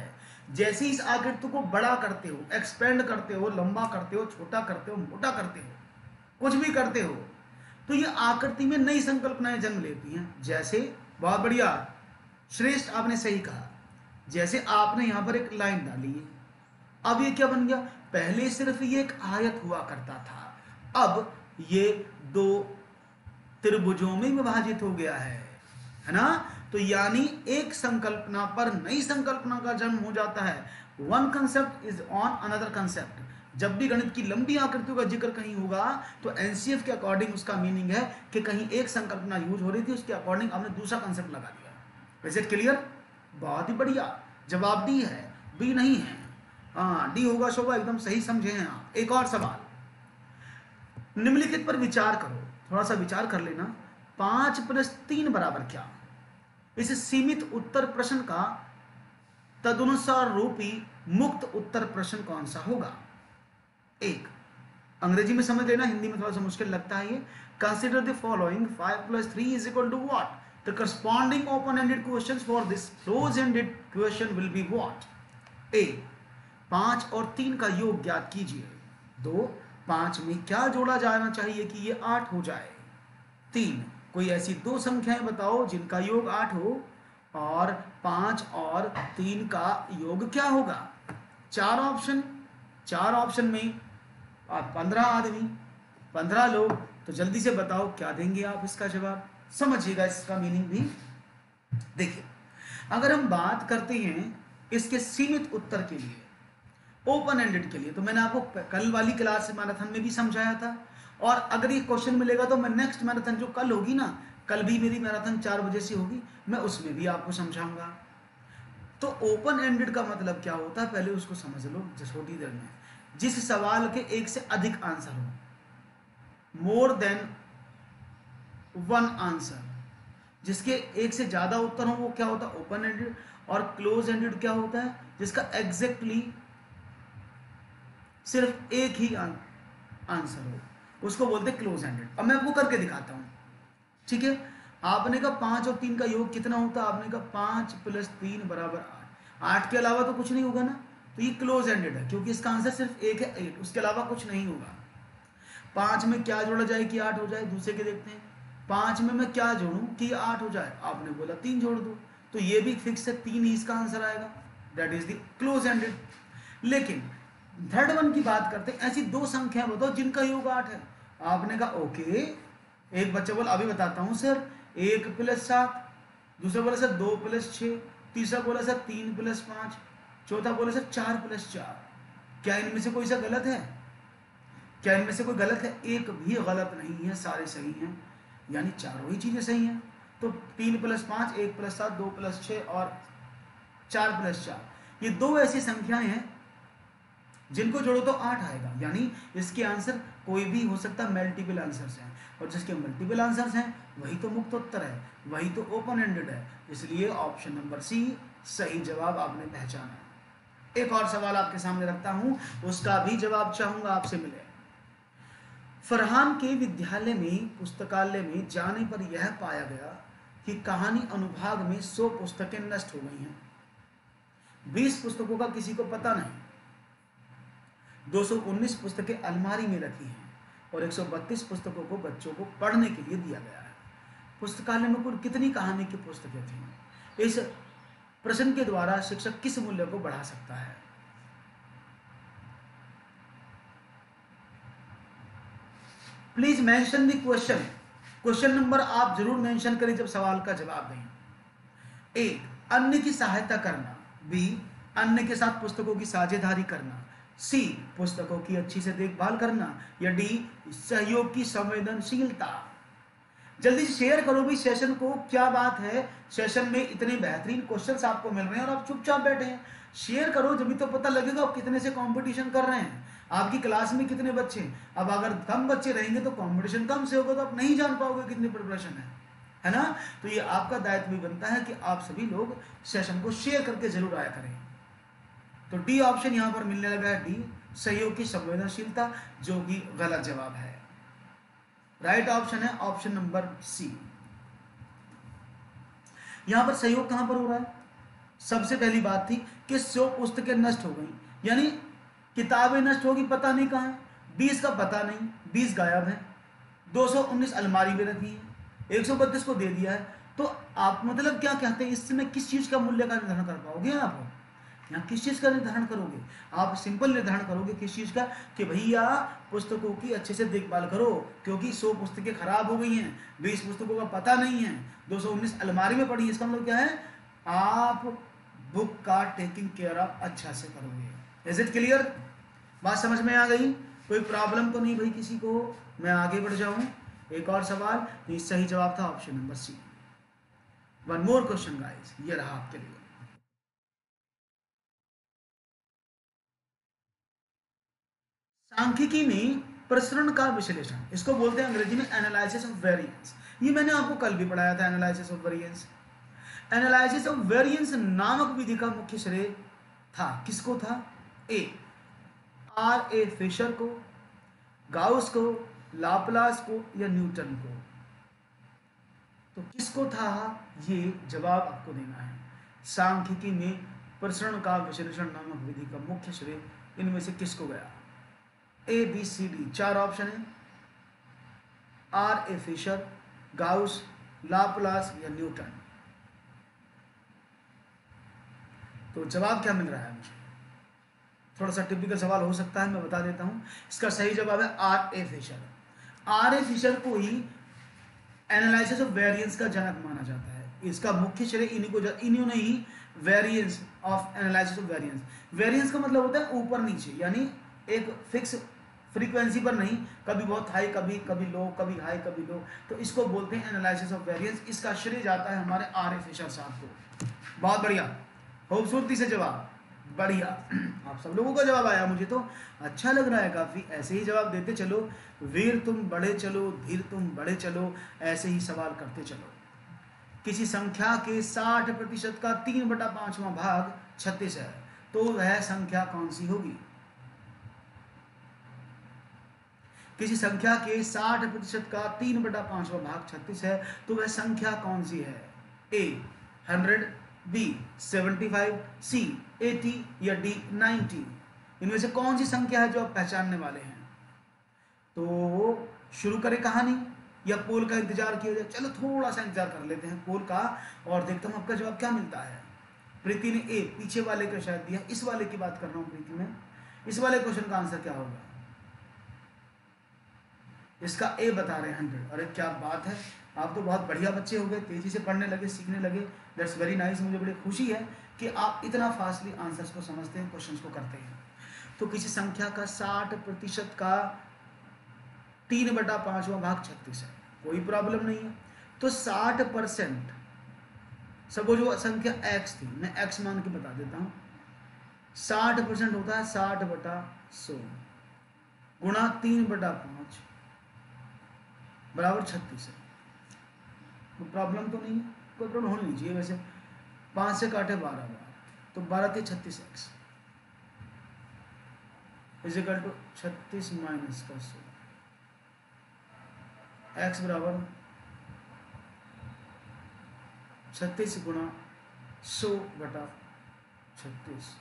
जैसे इस आकृति को बड़ा करते हो, एक्सपेंड करते हो, लंबा करते हो, छोटा करते हो, मोटा करते हो, कुछ भी करते हो, तो ये आकृति में नई संकल्पनाएं जन्म लेती हैं। जैसे, बहुत बढ़िया श्रेष्ठ, आपने सही कहा, जैसे आपने यहां पर एक लाइन डाली है, अब ये क्या बन गया, पहले सिर्फ ये एक आयत हुआ करता था, अब ये दो त्रिभुजों में विभाजित हो गया है ना। तो यानी एक संकल्पना पर नई संकल्पना का जन्म हो जाता है। One concept is on another concept. जब भी गणित की लंबी आकृतियों का जिक्र कहीं होगा तो एनसीएफ के अकॉर्डिंग उसका मीनिंग है कि कहीं एक संकल्पना यूज हो रही थी, उसके अकॉर्डिंग आपने दूसरा कंसेप्ट लगा दिया। Is it clear? बहुत ही बढ़िया, जवाब डी है, बी नहीं है। हाँ, डी होगा शोभा, एकदम सही समझे हैं आप। एक और सवाल, निम्नलिखित पर विचार करो, थोड़ा सा विचार कर लेना। 5 + 3 बराबर क्या? इस सीमित उत्तर प्रश्न का तदनुसार रूपी मुक्त उत्तर प्रश्न कौन सा होगा? एक, अंग्रेजी में समझ लेना, हिंदी में थोड़ा सा मुश्किल लगता है ये। Consider the following, 5 + 3 is equal to what? The corresponding open ended questions for this close ended question will be what? A, 5 और 3 का योग ज्ञात कीजिए। 2, 5 में क्या जोड़ा जाना चाहिए कि ये 8 हो जाए? 3, कोई ऐसी दो संख्याएं बताओ जिनका योग 8 हो, और 5 और 3 का योग क्या होगा? 4 ऑप्शन में 15 आदमी, 15 लोग, तो जल्दी से बताओ क्या देंगे आप इसका जवाब? समझिएगा इसका मीनिंग भी। देखिए, अगर हम बात करते हैं इसके सीमित उत्तर के लिए, ओपन एंडेड के लिए, तो मैंने आपको कल वाली क्लास मैराथन में भी समझाया था, और अगर ये क्वेश्चन मिलेगा तो मैं नेक्स्ट मैराथन जो कल होगी ना, कल भी मेरी मैराथन 4 बजे से होगी, मैं उसमें भी आपको समझाऊंगा। तो ओपन एंडेड का मतलब क्या होता है, पहले उसको समझ लो छोटी देर में। जिस सवाल के एक से अधिक आंसर हो, मोर देन वन आंसर, जिसके एक से ज्यादा उत्तर हो, वो क्या होता है? Open ended. और क्लोज एंडेड क्या होता है? जिसका एग्जैक्टली सिर्फ एक ही आंसर हो, उसको बोलते हैं क्लोज एंडेड। अब मैं आपको करके दिखाता हूं, ठीक है? आपने कहा 5 और 3 का योग कितना होता है? आपने कहा 5 + 3 = 8। 8 के अलावा तो कुछ नहीं होगा ना, तो ये क्लोज एंडेड है, क्योंकि इसका आंसर सिर्फ एक है, 8, उसके अलावा कुछ नहीं होगा। 5 में क्या जोड़ा जाए कि 8 हो जाए? दूसरे के देखते हैं, 5 में मैं क्या जोड़ूं कि 8 हो जाए? आपने बोला 3 जोड़ दो, तो ये भी फिक्स है, 3 ही इसका आंसर आएगा, that is the close ended. लेकिन थर्ड वन की बात करते हैं, ऐसी दो संख्या बताओ जिनका योग 8 है। आपने कहा ओके, एक बच्चा बोला अभी बताता हूं सर, 1 + 7, दूसरा बोला सर 2 + 6, तीसरा बोला सर 3 + 5, चौथा बोला सर 4 + 4। क्या इनमें से कोई सा गलत है? क्या इनमें से कोई गलत है? एक भी गलत नहीं है, सारे सही हैं, यानी चारों ही चीजें सही हैं। तो 3 + 5, 1 + 7, 2 + 6 और 4 + 4, ये दो ऐसी संख्याएं हैं जिनको जोड़ो तो 8 आएगा, यानी इसके आंसर कोई भी हो सकता है, मल्टीपल आंसर्स हैं, और जिसके मल्टीपल आंसर्स हैं वही तो मुक्त उत्तर है, वही तो ओपन एंडेड है। इसलिए ऑप्शन नंबर सी सही जवाब आपने पहचाना। एक और सवाल आपके सामने रखता हूं, उसका भी जवाब चाहूंगा आपसे मिले। फरहान के विद्यालय में पुस्तकालय में जाने पर यह पाया गया कि कहानी अनुभाग में 100 पुस्तकें नष्ट हो गई हैं, 20 पुस्तकों का किसी को पता नहीं, 219 पुस्तकें अलमारी में रखी हैं, और 132 पुस्तकों को बच्चों को पढ़ने के लिए दिया गया है। पुस्तकालय में कुल कितनी कहानी की पुस्तकें थी? इस प्रश्न के द्वारा शिक्षक किस मूल्य को बढ़ा सकता है? Please mention the question, question number आप जरूर मेंशन करें जब सवाल का जवाब दें। एक, अन्य की सहायता करना, बी, अन्य के साथ पुस्तकों की साझेदारी करना, सी, पुस्तकों की अच्छी से देखभाल करना, या डी, सहयोग की संवेदनशीलता। जल्दी से शेयर करो भाई सेशन को, क्या बात है, सेशन में इतने बेहतरीन क्वेश्चंस आपको मिल रहे हैं और आप चुपचाप बैठे हैं। शेयर करो, जब भी तो पता लगेगा आप कितने से कंपटीशन कर रहे हैं, आपकी क्लास में कितने बच्चे। अब अगर कम बच्चे रहेंगे तो कंपटीशन कम से होगा, तो आप नहीं जान पाओगे कितनी प्रिपरेशन है ना। तो ये आपका दायित्व भी बनता है कि आप सभी लोग सेशन को शेयर करके जरूर आया करें। तो डी ऑप्शन यहां पर मिलने लगा है, डी, सहयोग की संवेदनशीलता, जो कि गलत जवाब है। राइट ऑप्शन है ऑप्शन नंबर सी। यहां पर सहयोग कहां पर हो रहा है? सबसे पहली बात थी कि 100 पुस्तकें नष्ट हो गई, यानी किताबें नष्ट होगी, पता नहीं कहाँ है, 20 का पता नहीं, 20 गायब है, 219 अलमारी में रखी है, 132 को दे दिया है। तो आप मतलब क्या कहते हैं, इससे मैं किस चीज का मूल्य का निर्धारण कर पाओगे आप? यहाँ किस चीज का निर्धारण करोगे आप? सिंपल निर्धारण करोगे किस चीज का, कि भैया पुस्तकों की अच्छे से देखभाल करो, क्योंकि 100 पुस्तकें खराब हो गई हैं, 20 पुस्तकों का पता नहीं है, 219 अलमारी में पड़ी है। इसका मतलब क्या है, आप बुक का टेकिंग केयर ऑफ अच्छा से करोगे। Is it clear? बात समझ में आ गई? कोई प्रॉब्लम तो नहीं भाई किसी को? मैं आगे बढ़ जाऊं, एक और सवाल। तो सही जवाब था option number C. One more question guys, ये रहा आपके लिए। सांख्यिकी में प्रसरण का विश्लेषण, इसको बोलते हैं अंग्रेजी में एनालिसिस ऑफ वेरिएंस। ये मैंने आपको कल भी पढ़ाया था, analysis of variance. Analysis of variance नामक विधि का मुख्य श्रेय था, किसको था? ए आर ए फिशर को, गाउस को, लाप्लास को, या न्यूटन को? तो किसको था? ये जवाब आपको देना है। सांख्यिकी में प्रसरण का विश्लेषण नामक विधि का मुख्य श्रेय इनमें से किसको गया? A B C D, 4 option है। R A Fisher, Gauss, Laplace या न्यूटन? तो जवाब क्या मिल रहा है मुझे? थोड़ा सा टिपिकल सवाल हो सकता है, मैं बता देता हूं। इसका सही जवाब है R A Fisher. R A Fisher को ही एनालिसिस ऑफ वेरिएंस का जनक माना जाता है। इसका मुख्य श्रेय इन्होंने ही variance of analysis of variance, variance का मतलब होता है ऊपर नीचे, यानी एक फिक्स फ्रीक्वेंसी पर नहीं, कभी बहुत हाई, कभी लो, कभी हाई कभी लो, तो इसको बोलते हैं एनालिसिस ऑफ वेरिएंस। इसका श्रेय जाता है हमारे आर ए फिशर साहब को। बहुत बढ़िया, खूबसूरती से जवाब, बढ़िया। आप सब लोगों का जवाब आया, मुझे तो अच्छा लग रहा है काफ़ी। ऐसे ही जवाब देते चलो, वीर तुम बढ़े चलो, धीर तुम बढ़े चलो, ऐसे ही सवाल करते चलो। किसी संख्या के 60% का 3/5वां भाग 36 है, तो वह संख्या कौन सी होगी? किसी संख्या के 60% का 3/5वां भाग 36 है, तो वह संख्या कौन सी है? ए 100, बी 75, सी 80 या डी 90? इनमें से कौन सी संख्या है जो आप पहचानने वाले हैं? तो शुरू करें कहानी या पोल का इंतजार किया जाए? चलो थोड़ा सा इंतजार कर लेते हैं पोल का, और देखता हूं आपका जवाब क्या मिलता है। प्रीति ने ए, पीछे वाले का शायद दिया, इस वाले की बात कर रहा हूं प्रीति में। इस वाले क्वेश्चन का आंसर क्या होगा? इसका ए बता रहे हैं 100। अरे क्या बात है, आप तो बहुत बढ़िया बच्चे हो गए, तेजी से पढ़ने लगे, सीखने लगे। That's very nice. मुझे बड़ी खुशी है कि आप इतना फास्टली आंसर्स को समझते हैं, क्वेश्चंस को करते हैं। तो किसी संख्या का 60% का 3/5वां भाग 36 है, कोई प्रॉब्लम नहीं है। तो 60%, सब जो संख्या x थी, मैं x मान के बता देता हूँ। 60% होता है 60/100 गुणा 3/5 बराबर 36 है। कोई प्रॉब्लम तो नहीं है, कोई प्रॉब्लम होनी नहीं चाहिए वैसे। 5 से काटे 12 बार, तो 12 × 36x इजिकल टू 36 माइनस का 100, x बराबर 36 गुणा 100/36,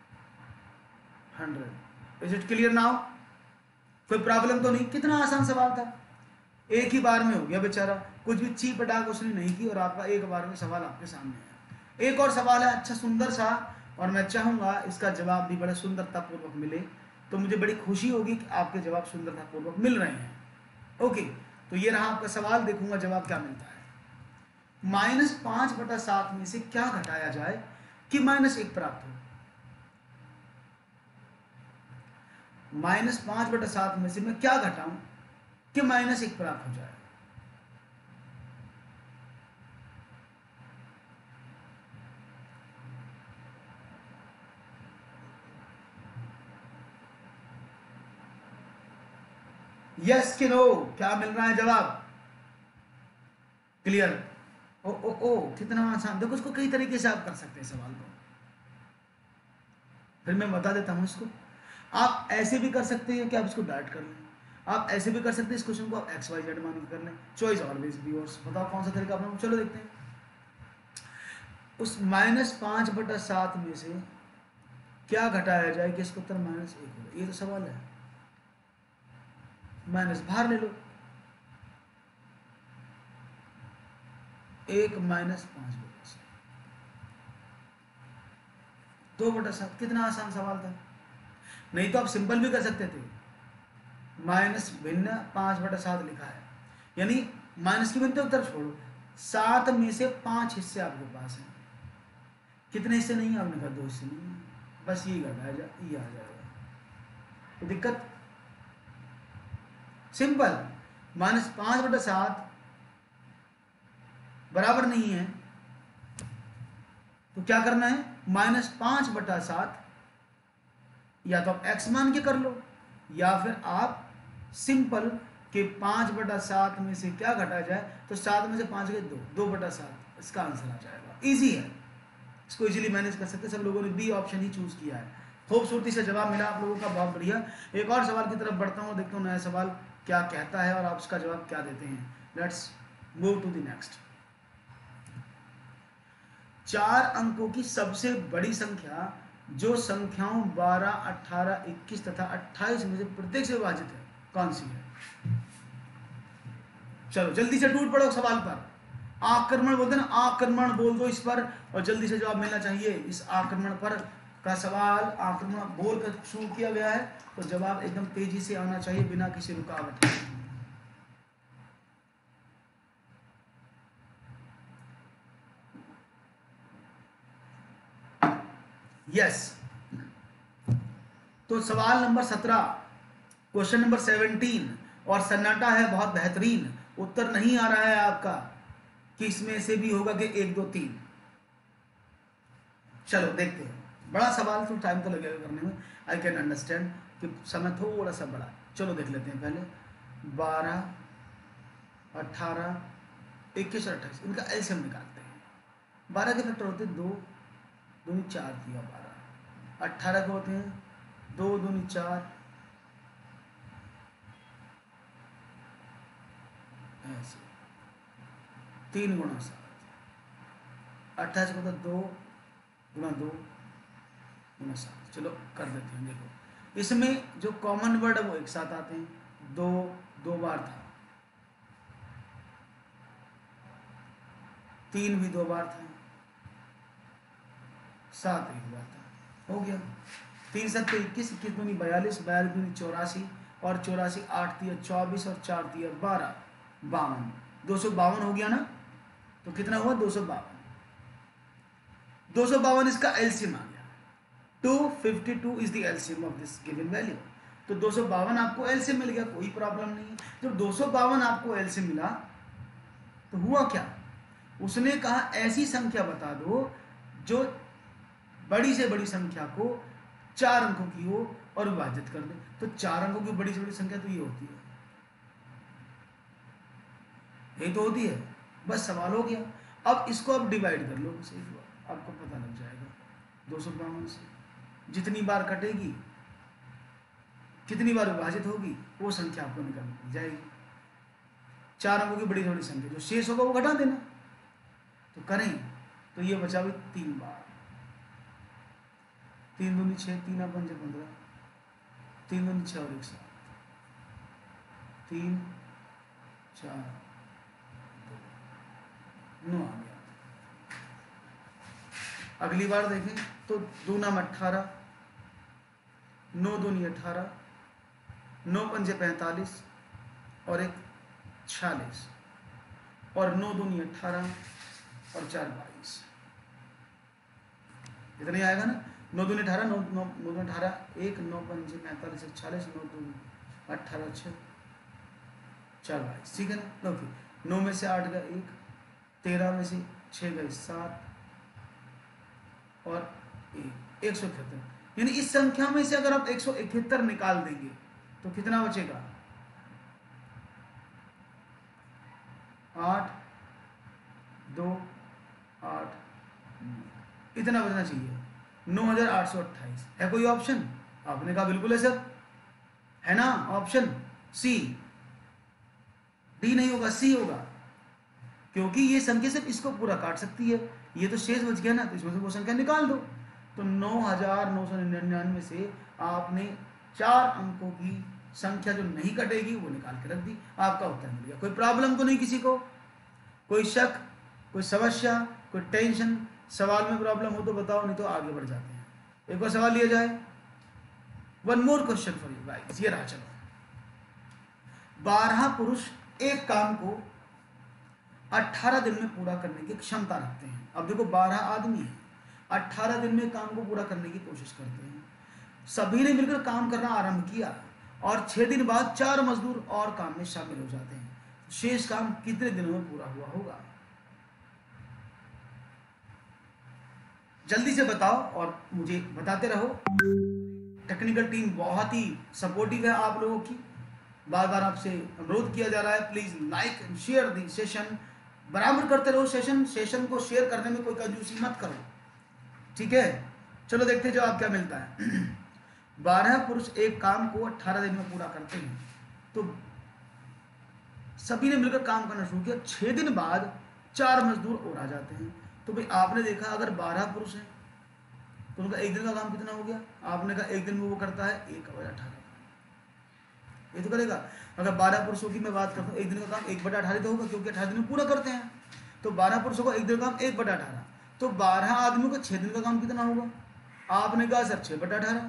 100। Is it clear now? कोई प्रॉब्लम तो नहीं? कितना आसान सवाल था, एक ही बार में हो गया बेचारा, कुछ भी चीप पटाख उसने नहीं की और आपका एक बार में सवाल आपके सामने है। एक और सवाल है अच्छा सुंदर सा, और मैं चाहूंगा इसका जवाब भी बड़े सुंदरता पूर्वक मिले, तो मुझे बड़ी खुशी होगी कि आपके जवाब सुंदरता पूर्वक मिल रहे हैं। ओके, तो ये रहा आपका सवाल, देखूंगा जवाब क्या मिलता है। -5/7 में से क्या घटाया जाए कि -1 प्राप्त हो? -5/7 में से मैं क्या घटाऊं कि -1 प्राप्त हो जाए? यस कि नो? क्या मिल रहा है जवाब? क्लियर? ओ ओ ओ कितना आसान। देखो इसको कई तरीके से आप कर सकते हैं सवाल को, फिर मैं बता देता हूं इसको। आप ऐसे भी कर सकते हैं कि आप इसको डायरेक्ट कर लें, आप ऐसे भी कर सकते हैं इस क्वेश्चन को आप XYZ मान के कर लें। Choice always be yours. बताओ कौन सा तरीका अपना, चलो देखते हैं। उस -5/7 में से क्या घटाया जाए कि इसका उत्तर -1 होगा, ये तो सवाल है। माइनस बाहर ले लो, 1 - 5/7, 2/7। कितना आसान सवाल था। नहीं तो आप सिंपल भी कर सकते थे, माइनस भिन्न 5/7 लिखा है, यानी माइनस की भिन्न उत्तर छोड़ो, 7 में से 5 हिस्से आपके पास हैं। कितने हिस्से नहीं है, आपने कहा 2 हिस्से नहीं है, बस ये घटाया जाए, ये आ जाएगा। तो दिक्कत सिंपल, -5/7 बराबर नहीं है, तो क्या करना है, -5/7 या तो आप x मान के कर लो, या फिर आप सिंपल कि 5/7 में से क्या घटाया जाए, तो 7 में से 5 गए 2, 2/7 इसका आंसर आ जाएगा। इजी है, इसको इजीली मैनेज कर सकते। सब लोगों ने बी ऑप्शन ही चूज किया है। खूबसूरती से जवाब मिला आप लोगों का, बहुत बढ़िया। एक और सवाल की तरफ बढ़ता हूँ, देखता हूँ नया सवाल क्या कहता है और आप उसका जवाब क्या देते हैं। Let's move to the next. 4 अंकों की सबसे बड़ी संख्या जो संख्याओं 12, 18, 21 तथा 28 में से प्रत्येक से विभाजित है, कौन सी है? चलो जल्दी से टूट पड़ो सवाल पर। आक्रमण बोलते ना, आक्रमण बोल दो इस पर, और जल्दी से जवाब मिलना चाहिए इस आक्रमण पर का सवाल। आक्रमण बोल कर शुरू किया गया है, तो जवाब एकदम तेजी से आना चाहिए बिना किसी रुकावट के। यस, तो सवाल नंबर 17, क्वेश्चन नंबर 17, और सन्नाटा है बहुत बेहतरीन। उत्तर नहीं आ रहा है आपका कि इसमें से भी होगा कि 1, 2, 3। चलो देखते हैं, बड़ा सवाल तो टाइम तो लगेगा करने में, आई कैन अंडरस्टैंड कि समय थोड़ा सा बड़ा। चलो देख लेते हैं पहले 12, 18, 21 और 28, इनका एलसीएम निकालते हैं। 12 के फैक्टर होते हैं 2, 2 4 दिया 12। 18 के होते हैं 2, 2 4, ऐसे 3 × 7। 28 को तो 2 × 2 × 7। चलो कर देते हैं। देखो इसमें जो कॉमन वर्ड है वो एक साथ आते हैं। 2 2 बार था, 3 भी 2 बार था, 7 1 बार था, हो गया। 3 7 21, 21 दूनी 42, 42 दूनी 84, और 84 8 दिया 24, और 4 दिया 12, 52। 252 हो गया ना, तो कितना हुआ 252। 252 इसका एलसीएम आ गया। 252 is the LCM of this given value. तो 252 आपको एलसीएम मिल गया, कोई प्रॉब्लम नहीं है। जब 252 आपको एलसीएम मिला तो हुआ क्या, उसने कहा ऐसी संख्या बता दो जो बड़ी से बड़ी संख्या को 4 अंकों की हो और विभाजित कर दे। तो 4 अंकों की बड़ी से बड़ी संख्या तो ये होती है, यही तो होती है। बस सवाल हो गया। अब इसको आप डिवाइड कर लो, आपको पता लग जाएगा। 252 से जितनी बार कटेगी, कितनी बार विभाजित होगी, वो संख्या आपको निकल जाएगी। 4 अंकों की बड़ी बड़ी संख्या, जो शेष होगा वो घटा देना। तो करें तो ये बचा भी 3 बार। 3 दूनी 6, 3 5 15, 3 दूनी 6 और 1 7, 3 4 2 9 आ गया। अगली बार देखें तो 2 9 18, 9 दूनी 18, 9 5 45, और 1 46, और 9 दूनी 18, और 4 22। इतना ही आएगा ना। 9 दूनी 18, 9 दूनी 18, 1 9 5 45, 46, 9 दूनी 18, 6 4 22। ठीक है ना। ओके, 9 में से 8 गए 1, 13 में से 6 गए 7, और 171। यानी इस संख्या में से अगर आप 171 निकाल देंगे तो कितना बचेगा, 8 2 8 9, इतना बचना चाहिए। 9828 है कोई ऑप्शन? आपने कहा बिल्कुल है सर, है ना ऑप्शन सी। डी नहीं होगा, सी होगा, क्योंकि ये संख्या सिर्फ इसको पूरा काट सकती है। ये तो शेष बच गया ना, तो इसमें से वो संख्या निकाल दो। तो 9999 से आपने 4 अंकों की संख्या जो नहीं कटेगी वो निकाल के रख दी, आपका उत्तर मिल गया। कोई प्रॉब्लम तो नहीं किसी को, कोई शक, कोई समस्या, कोई टेंशन, सवाल में प्रॉब्लम हो तो बताओ, नहीं तो आगे बढ़ जाते हैं। एक और सवाल लिया जाए। One more question for you guys, ये रहा। चलो, 12 पुरुष एक काम को 18 दिन में पूरा करने की क्षमता रखते हैं। अब देखो 12 आदमी हैं, 18 दिन में काम को पूरा करने की कोशिश करते हैं। सभी ने मिलकर काम करना आरंभ किया और 6 दिन बाद 4 मजदूर और काम में शामिल हो जाते हैं। शेष काम कितने दिनों में पूरा हुआ होगा? जल्दी से बताओ और मुझे बताते रहो। टेक्निकल टीम बहुत ही सपोर्टिव है आप लोगों की। बार बार आपसे अनुरोध किया जा रहा है, please like and share the session. बराबर करते रहो सेशन को शेयर करने में कोई कंजूसी मत करो, ठीक है। चलो देखते हैं जवाब क्या मिलता है। 12 पुरुष एक काम को 18 दिन में पूरा करते हैं, तो सभी ने मिलकर काम करना शुरू किया। 6 दिन बाद 4 मजदूर और आ जाते हैं। तो भाई आपने देखा अगर 12 पुरुष हैं तो उनका एक दिन का काम कितना हो गया? आपने कहा एक दिन में वो करता है 1/18, ये तो करेगा। अगर 12 पुरुषों की मैं बात करता हूँ, एक दिन का काम 1/18 तो होगा, क्योंकि 18 दिन में पूरा करते हैं। तो 12 पुरुषों का एक दिन का काम 1/18, तो 12 आदमियों का 6 दिन का काम कितना होगा? आपने कहा सर 6/18।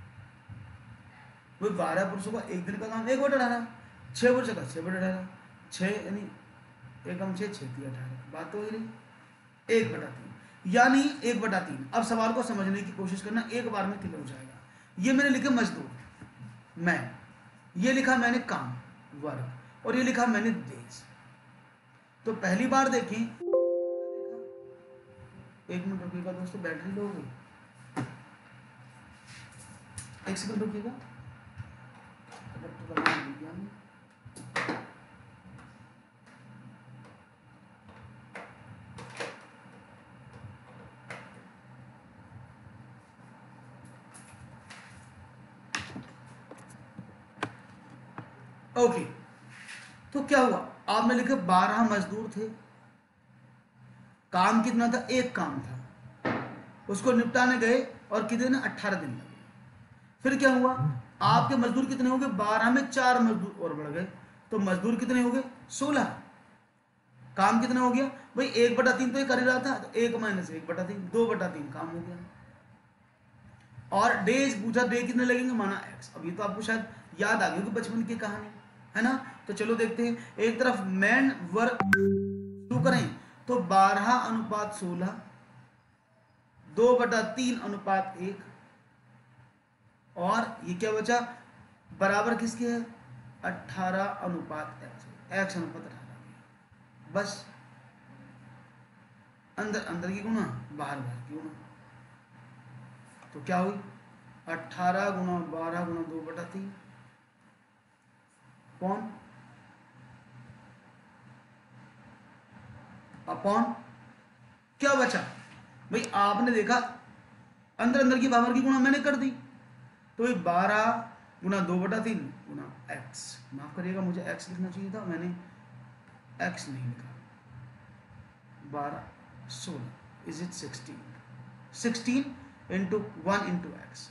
वो 12 पुरुषों का एक दिन का काम 1/18, 6 पुरुषों का 6/18, 6 यानी 1 6 6 3 18, बात तो ही नहीं। 1/3 यानी 1/3। अब सवाल को समझने की कोशिश करना, एक बार में क्लियर हो जाएगा। ये मैंने लिखा मजदूर, मैं, ये लिखा मैंने काम वर्ग, और ये लिखा मैंने देश। तो पहली बार देखें, एक मिनट रुकिएगा दोस्तों, बैटरी लो हो गई, एक सेकंड रुकिएगा। ओके, तो क्या हुआ? आपने लिखा 12 मजदूर थे, काम कितना था? एक काम था, उसको निपटाने गए और कितने दिन? 18 दिन लगे। फिर क्या हुआ? आपके मजदूर कितने हो गए? 12 में 4 मजदूर और बढ़ गए, तो मजदूर कितने हो गए? 16। काम कितना हो गया भाई? 1/3 तो ये कर ही रहा था, तो 1 - 1/3, 2/3 काम हो गया। और डेज पूछा, डे कितने लगेंगे? माना एक्स। अब ये तो आपको शायद याद आ गई होगी बचपन की कहानी, है ना। तो चलो देखते हैं, एक तरफ मैन वर्क शुरू करें तो 12:16, 2/3:1, और ये क्या बचा? बराबर किसके है? 18:x, x अनुपात 18। बस अंदर अंदर की गुना, बाहर बाहर की गुना। तो क्या हुई? 18 गुना 12 गुना 2/3 कौन अपॉन क्या बचा भाई? आपने देखा अंदर अंदर की बाहर की गुणा मैंने कर दी, तो ये 12 गुना 2/3 गुना x, माफ करिएगा मुझे x लिखना चाहिए था, मैंने x नहीं लिखा। 12 16 is it 16 into 1 into X.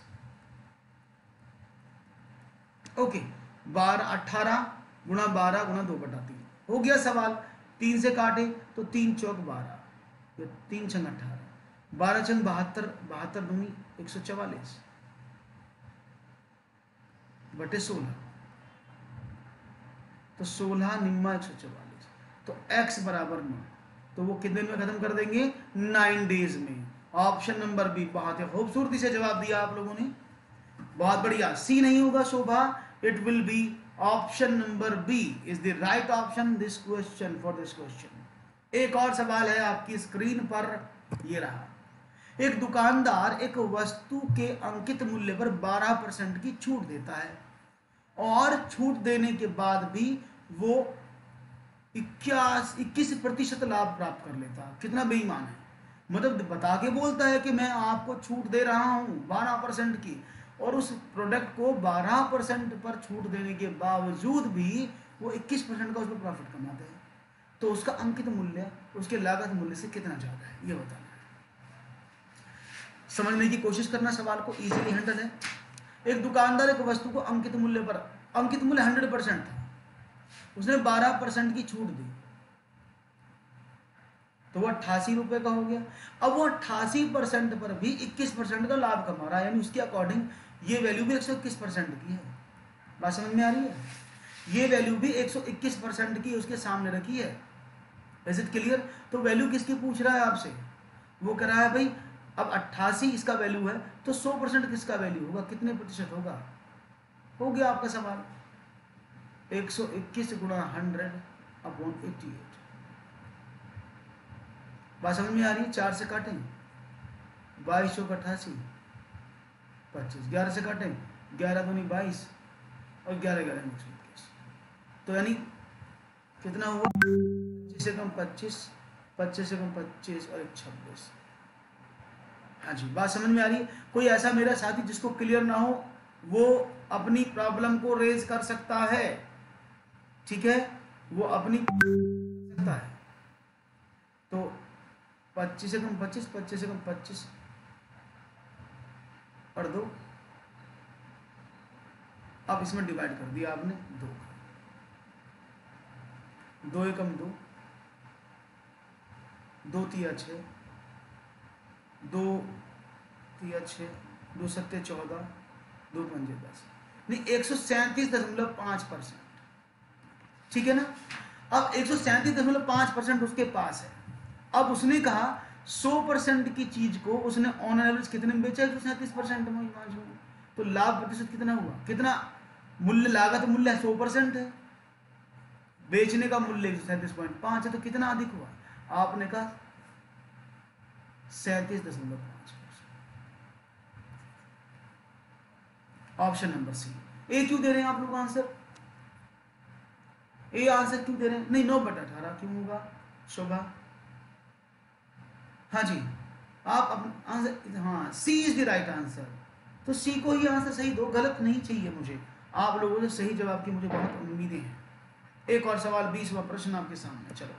Okay, 18 गुना 12 गुना 2/3 हो गया सवाल। 3 से काटे तो 3 चौक 12, 3 छंग 18, 12 छंग 72, 72 दूनी 144 बटे 16, तो 16 निम्मा 144, तो x बराबर 9। तो वो कितने में खत्म कर देंगे? 9 डेज में। ऑप्शन नंबर बी, बहुत ही खूबसूरती से जवाब दिया आप लोगों ने, बहुत बढ़िया। सी नहीं होगा Shobha, it will be option number B is the right option this question for this question. एक और सवाल है आपकी स्क्रीन पर, ये रहा। एक दुकानदार एक वस्तु के अंकित मूल्य पर 12% की छूट देता है, और छूट देने के बाद भी वो 21% लाभ प्राप्त कर लेता है। कितना बेईमान है, मतलब बता के बोलता है कि मैं आपको छूट दे रहा हूं 12% की, और उस प्रोडक्ट को 12% पर छूट देने के बावजूद भी वो 21% का उस पर प्रॉफिट कमाते हैं। तो उसका अंकित मूल्य उसके लागत मूल्य से कितना ज़्यादा है, ये बताना है। समझने की कोशिश करना, सवाल को इजीली हैंडल है। एक दुकानदार एक वस्तु को अंकित मूल्य 100% था, उसने 12% की छूट दी, तो वो 88 रुपए का हो गया। अब वो 88% पर भी 21% का लाभ कमा रहा है, यानी उसके अकॉर्डिंग ये वैल्यू भी 121% की है। बात समझ में आ रही है? ये वैल्यू भी 121% की उसके सामने रखी है। Is it clear? तो वैल्यू किसकी पूछ रहा है आपसे? वो कह रहा है भाई अब 88 इसका वैल्यू है, तो 100% किसका वैल्यू होगा, कितने प्रतिशत होगा? हो गया आपका सवाल 121 गुणा 100/88। बात समझ में आ रही है? 4 से काटें 22 चौक 88, 25, 11 से काटें 11 दूनी 22 और 11 11 में 121, तो यानी कितना हुआ? 25 से कम 25, 25 से कम 25 और 26। हाँ जी, बात समझ में आ रही है? कोई ऐसा मेरा साथी जिसको क्लियर ना हो वो अपनी प्रॉब्लम को रेज कर सकता है, ठीक है, वो अपनी सकता है। तो 25 से कम 25, 25 से कम 25 और 2, अब इसमें डिवाइड कर दिया आपने 2, 2 एकम 2, 2 तिया 6, 2 तिया 6, 2 सत्ते 14, 2 पंजे 10, नहीं 137.5%, ठीक है ना? अब 137.5% उसके पास है। अब उसने कहा 100% की चीज को उसने ऑन एवरेज कितने में बेचा? 137% में। तो लाभ प्रतिशत कितना हुआ? कितना मूल्य, लागत मूल्य 100% है, बेचने का मूल्य 137.5 है, तो कितना अधिक हुआ? आपने कहा 37.5%। ऑप्शन नंबर सी। ए क्यों दे रहे हैं आप लोग आंसर? ए आंसर क्यों दे रहे हैं? नहीं 9/18 क्यों होगा शोभा? हाँ जी, आप आंसर, हाँ C is the right answer. तो सी को ही आंसर सही दो, गलत नहीं चाहिए मुझे। आप लोगों से सही जवाब की मुझे बहुत उम्मीदें हैं। एक और सवाल, 20वां प्रश्न आपके सामने। चलो,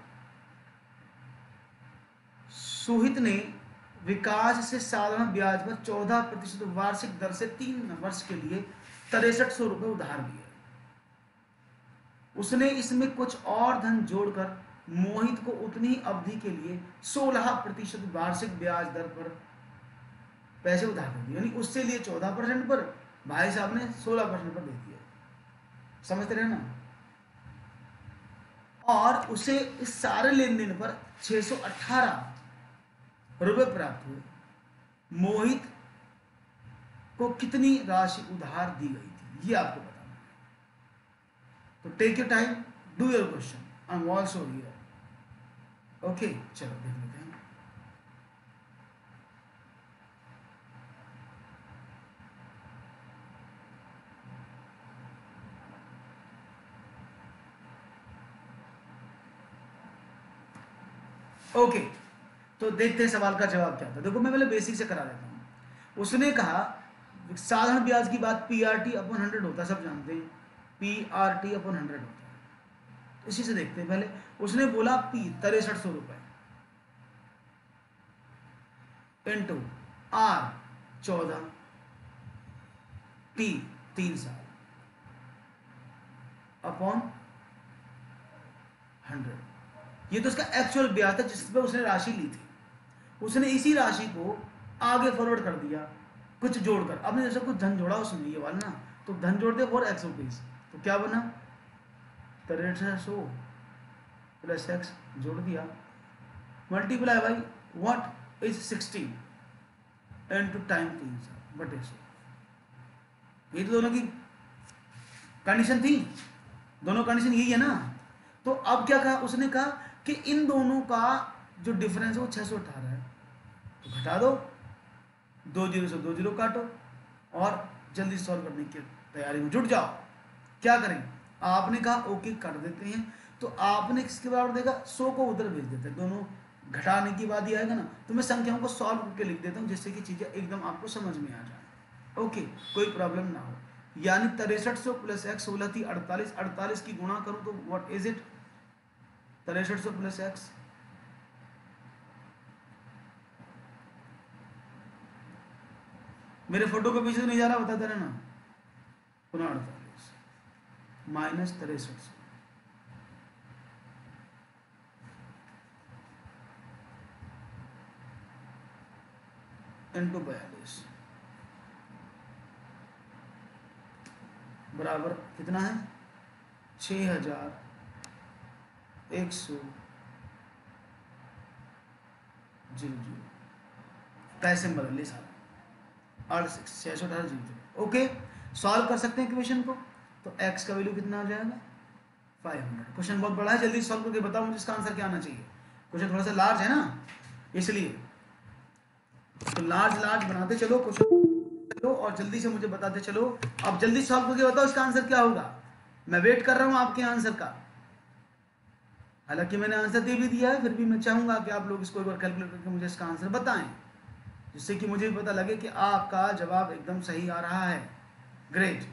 सुहित ने विकास से साधारण ब्याज पर 14% वार्षिक दर से 3 वर्ष के लिए 6300 रुपये उधार दिए। उसने इसमें कुछ और धन जोड़कर मोहित को उतनी ही अवधि के लिए 16% वार्षिक ब्याज दर पर पैसे उधार दे दिए, यानी उससे लिए 14% पर, भाई साहब ने 16% पर दे दिया। समझते रहे ना? और उसे इस सारे लेन देन पर 618 रुपये प्राप्त हुए। मोहित को कितनी राशि उधार दी गई थी, ये आपको बताना है। तो take your time, do your question, I am also here. Okay, चलो देख लेते हैं। ओके, तो देखते हैं सवाल का जवाब क्या था। देखो मैं पहले बेसिक से करा देता हूं। उसने कहा साधारण ब्याज की बात PRT/100 होता है, सब जानते हैं, PRT/100 होता है। इसी से देखते हैं पहले। उसने बोला P 6300 रुपए इंटू R 14, T 3 साल अपॉन 100। ये तो उसका एक्चुअल ब्याज था जिस पे उसने राशि ली थी। उसने इसी राशि को आगे फॉरवर्ड कर दिया कुछ जोड़कर। अब जैसे कुछ धन जोड़ा उसने, ये वाला ना, तो धन जोड़ दिया फॉर X रुपीज, तो क्या बना 6300 प्लस X जोड़ दिया, multiply by what is 60 into time 3 साल बटे 100। ये तो दोनों की कंडीशन थी, दोनों कंडीशन यही है ना। तो अब क्या कहा उसने? कहा कि इन दोनों का जो डिफरेंस है वो 618 है, तो घटा दो, 2 जीरो से 2 जीरो काटो और जल्दी सॉल्व करने की तैयारी में जुट जाओ। क्या करें? आपने कहा ओके कर देते हैं, तो आपने किसके बराबर देगा? 100 को उधर भेज देते हैं, दोनों घटाने की बात ही आएगा ना। तो मैं संख्याओं को सॉल्व करके लिख देता हूँ जिससे कि चीजें एकदम आपको समझ में आ जाए। ओके, कोई प्रॉब्लम ना हो। यानी 6300 प्लस X 16 थी 48, 48 की गुणा करूं तो what is it 6300 plus X, मेरे फोटो के पीछे तो नहीं जा रहा, बताते रहना। 49 माइनस 6300 इंटू 42 बराबर कितना है 6100 जीरो। पैसे में बदल लिए सारा 618 जीरो। ओके, सॉल्व कर सकते हैं इक्वेशन को। तो x का वैल्यू कितना आ जाएगा 500। क्वेश्चन बहुत बड़ा है, जल्दी सॉल्व करके बताओ मुझे इसका आंसर क्या आना चाहिए। क्वेश्चन थोड़ा सा लार्ज है ना, इसलिए तो लार्ज बनाते चलो क्वेश्चन चलो, और जल्दी से मुझे बताते चलो। अब जल्दी सॉल्व करके बताओ इसका आंसर क्या होगा। मैं वेट कर रहा हूं आपके आंसर का। हालांकि मैंने आंसर दे भी दिया है, फिर भी मैं चाहूंगा कि आप लोग इसको एक बार कैलकुलेट करके मुझे इसका आंसर बताएं, जिससे कि मुझे भी पता लगे कि आपका जवाब एकदम सही आ रहा है। ग्रेट।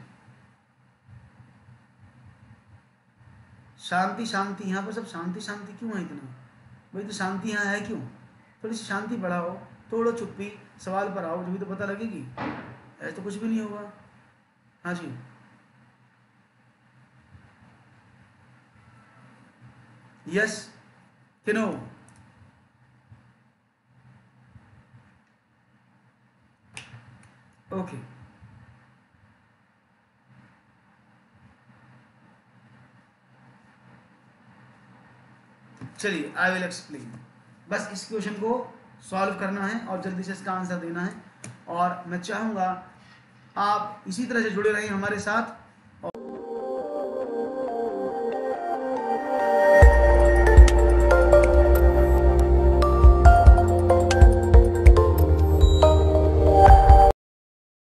शांति शांति, यहाँ पर सब शांति शांति क्यों है इतना? भाई तो शांति यहाँ है क्यों? थोड़ी सी शांति बढ़ाओ, तोड़ो चुप्पी, सवाल पर आओ, जो भी तो पता लगेगी। ऐसा तो कुछ भी नहीं होगा। हाँ जी, यस कि नो? ओके, चलिए आई विल एक्सप्लेन। बस इस क्वेश्चन को सॉल्व करना है और जल्दी से इसका आंसर देना है, और मैं चाहूँगा आप इसी तरह से जुड़े रहें हमारे साथ। और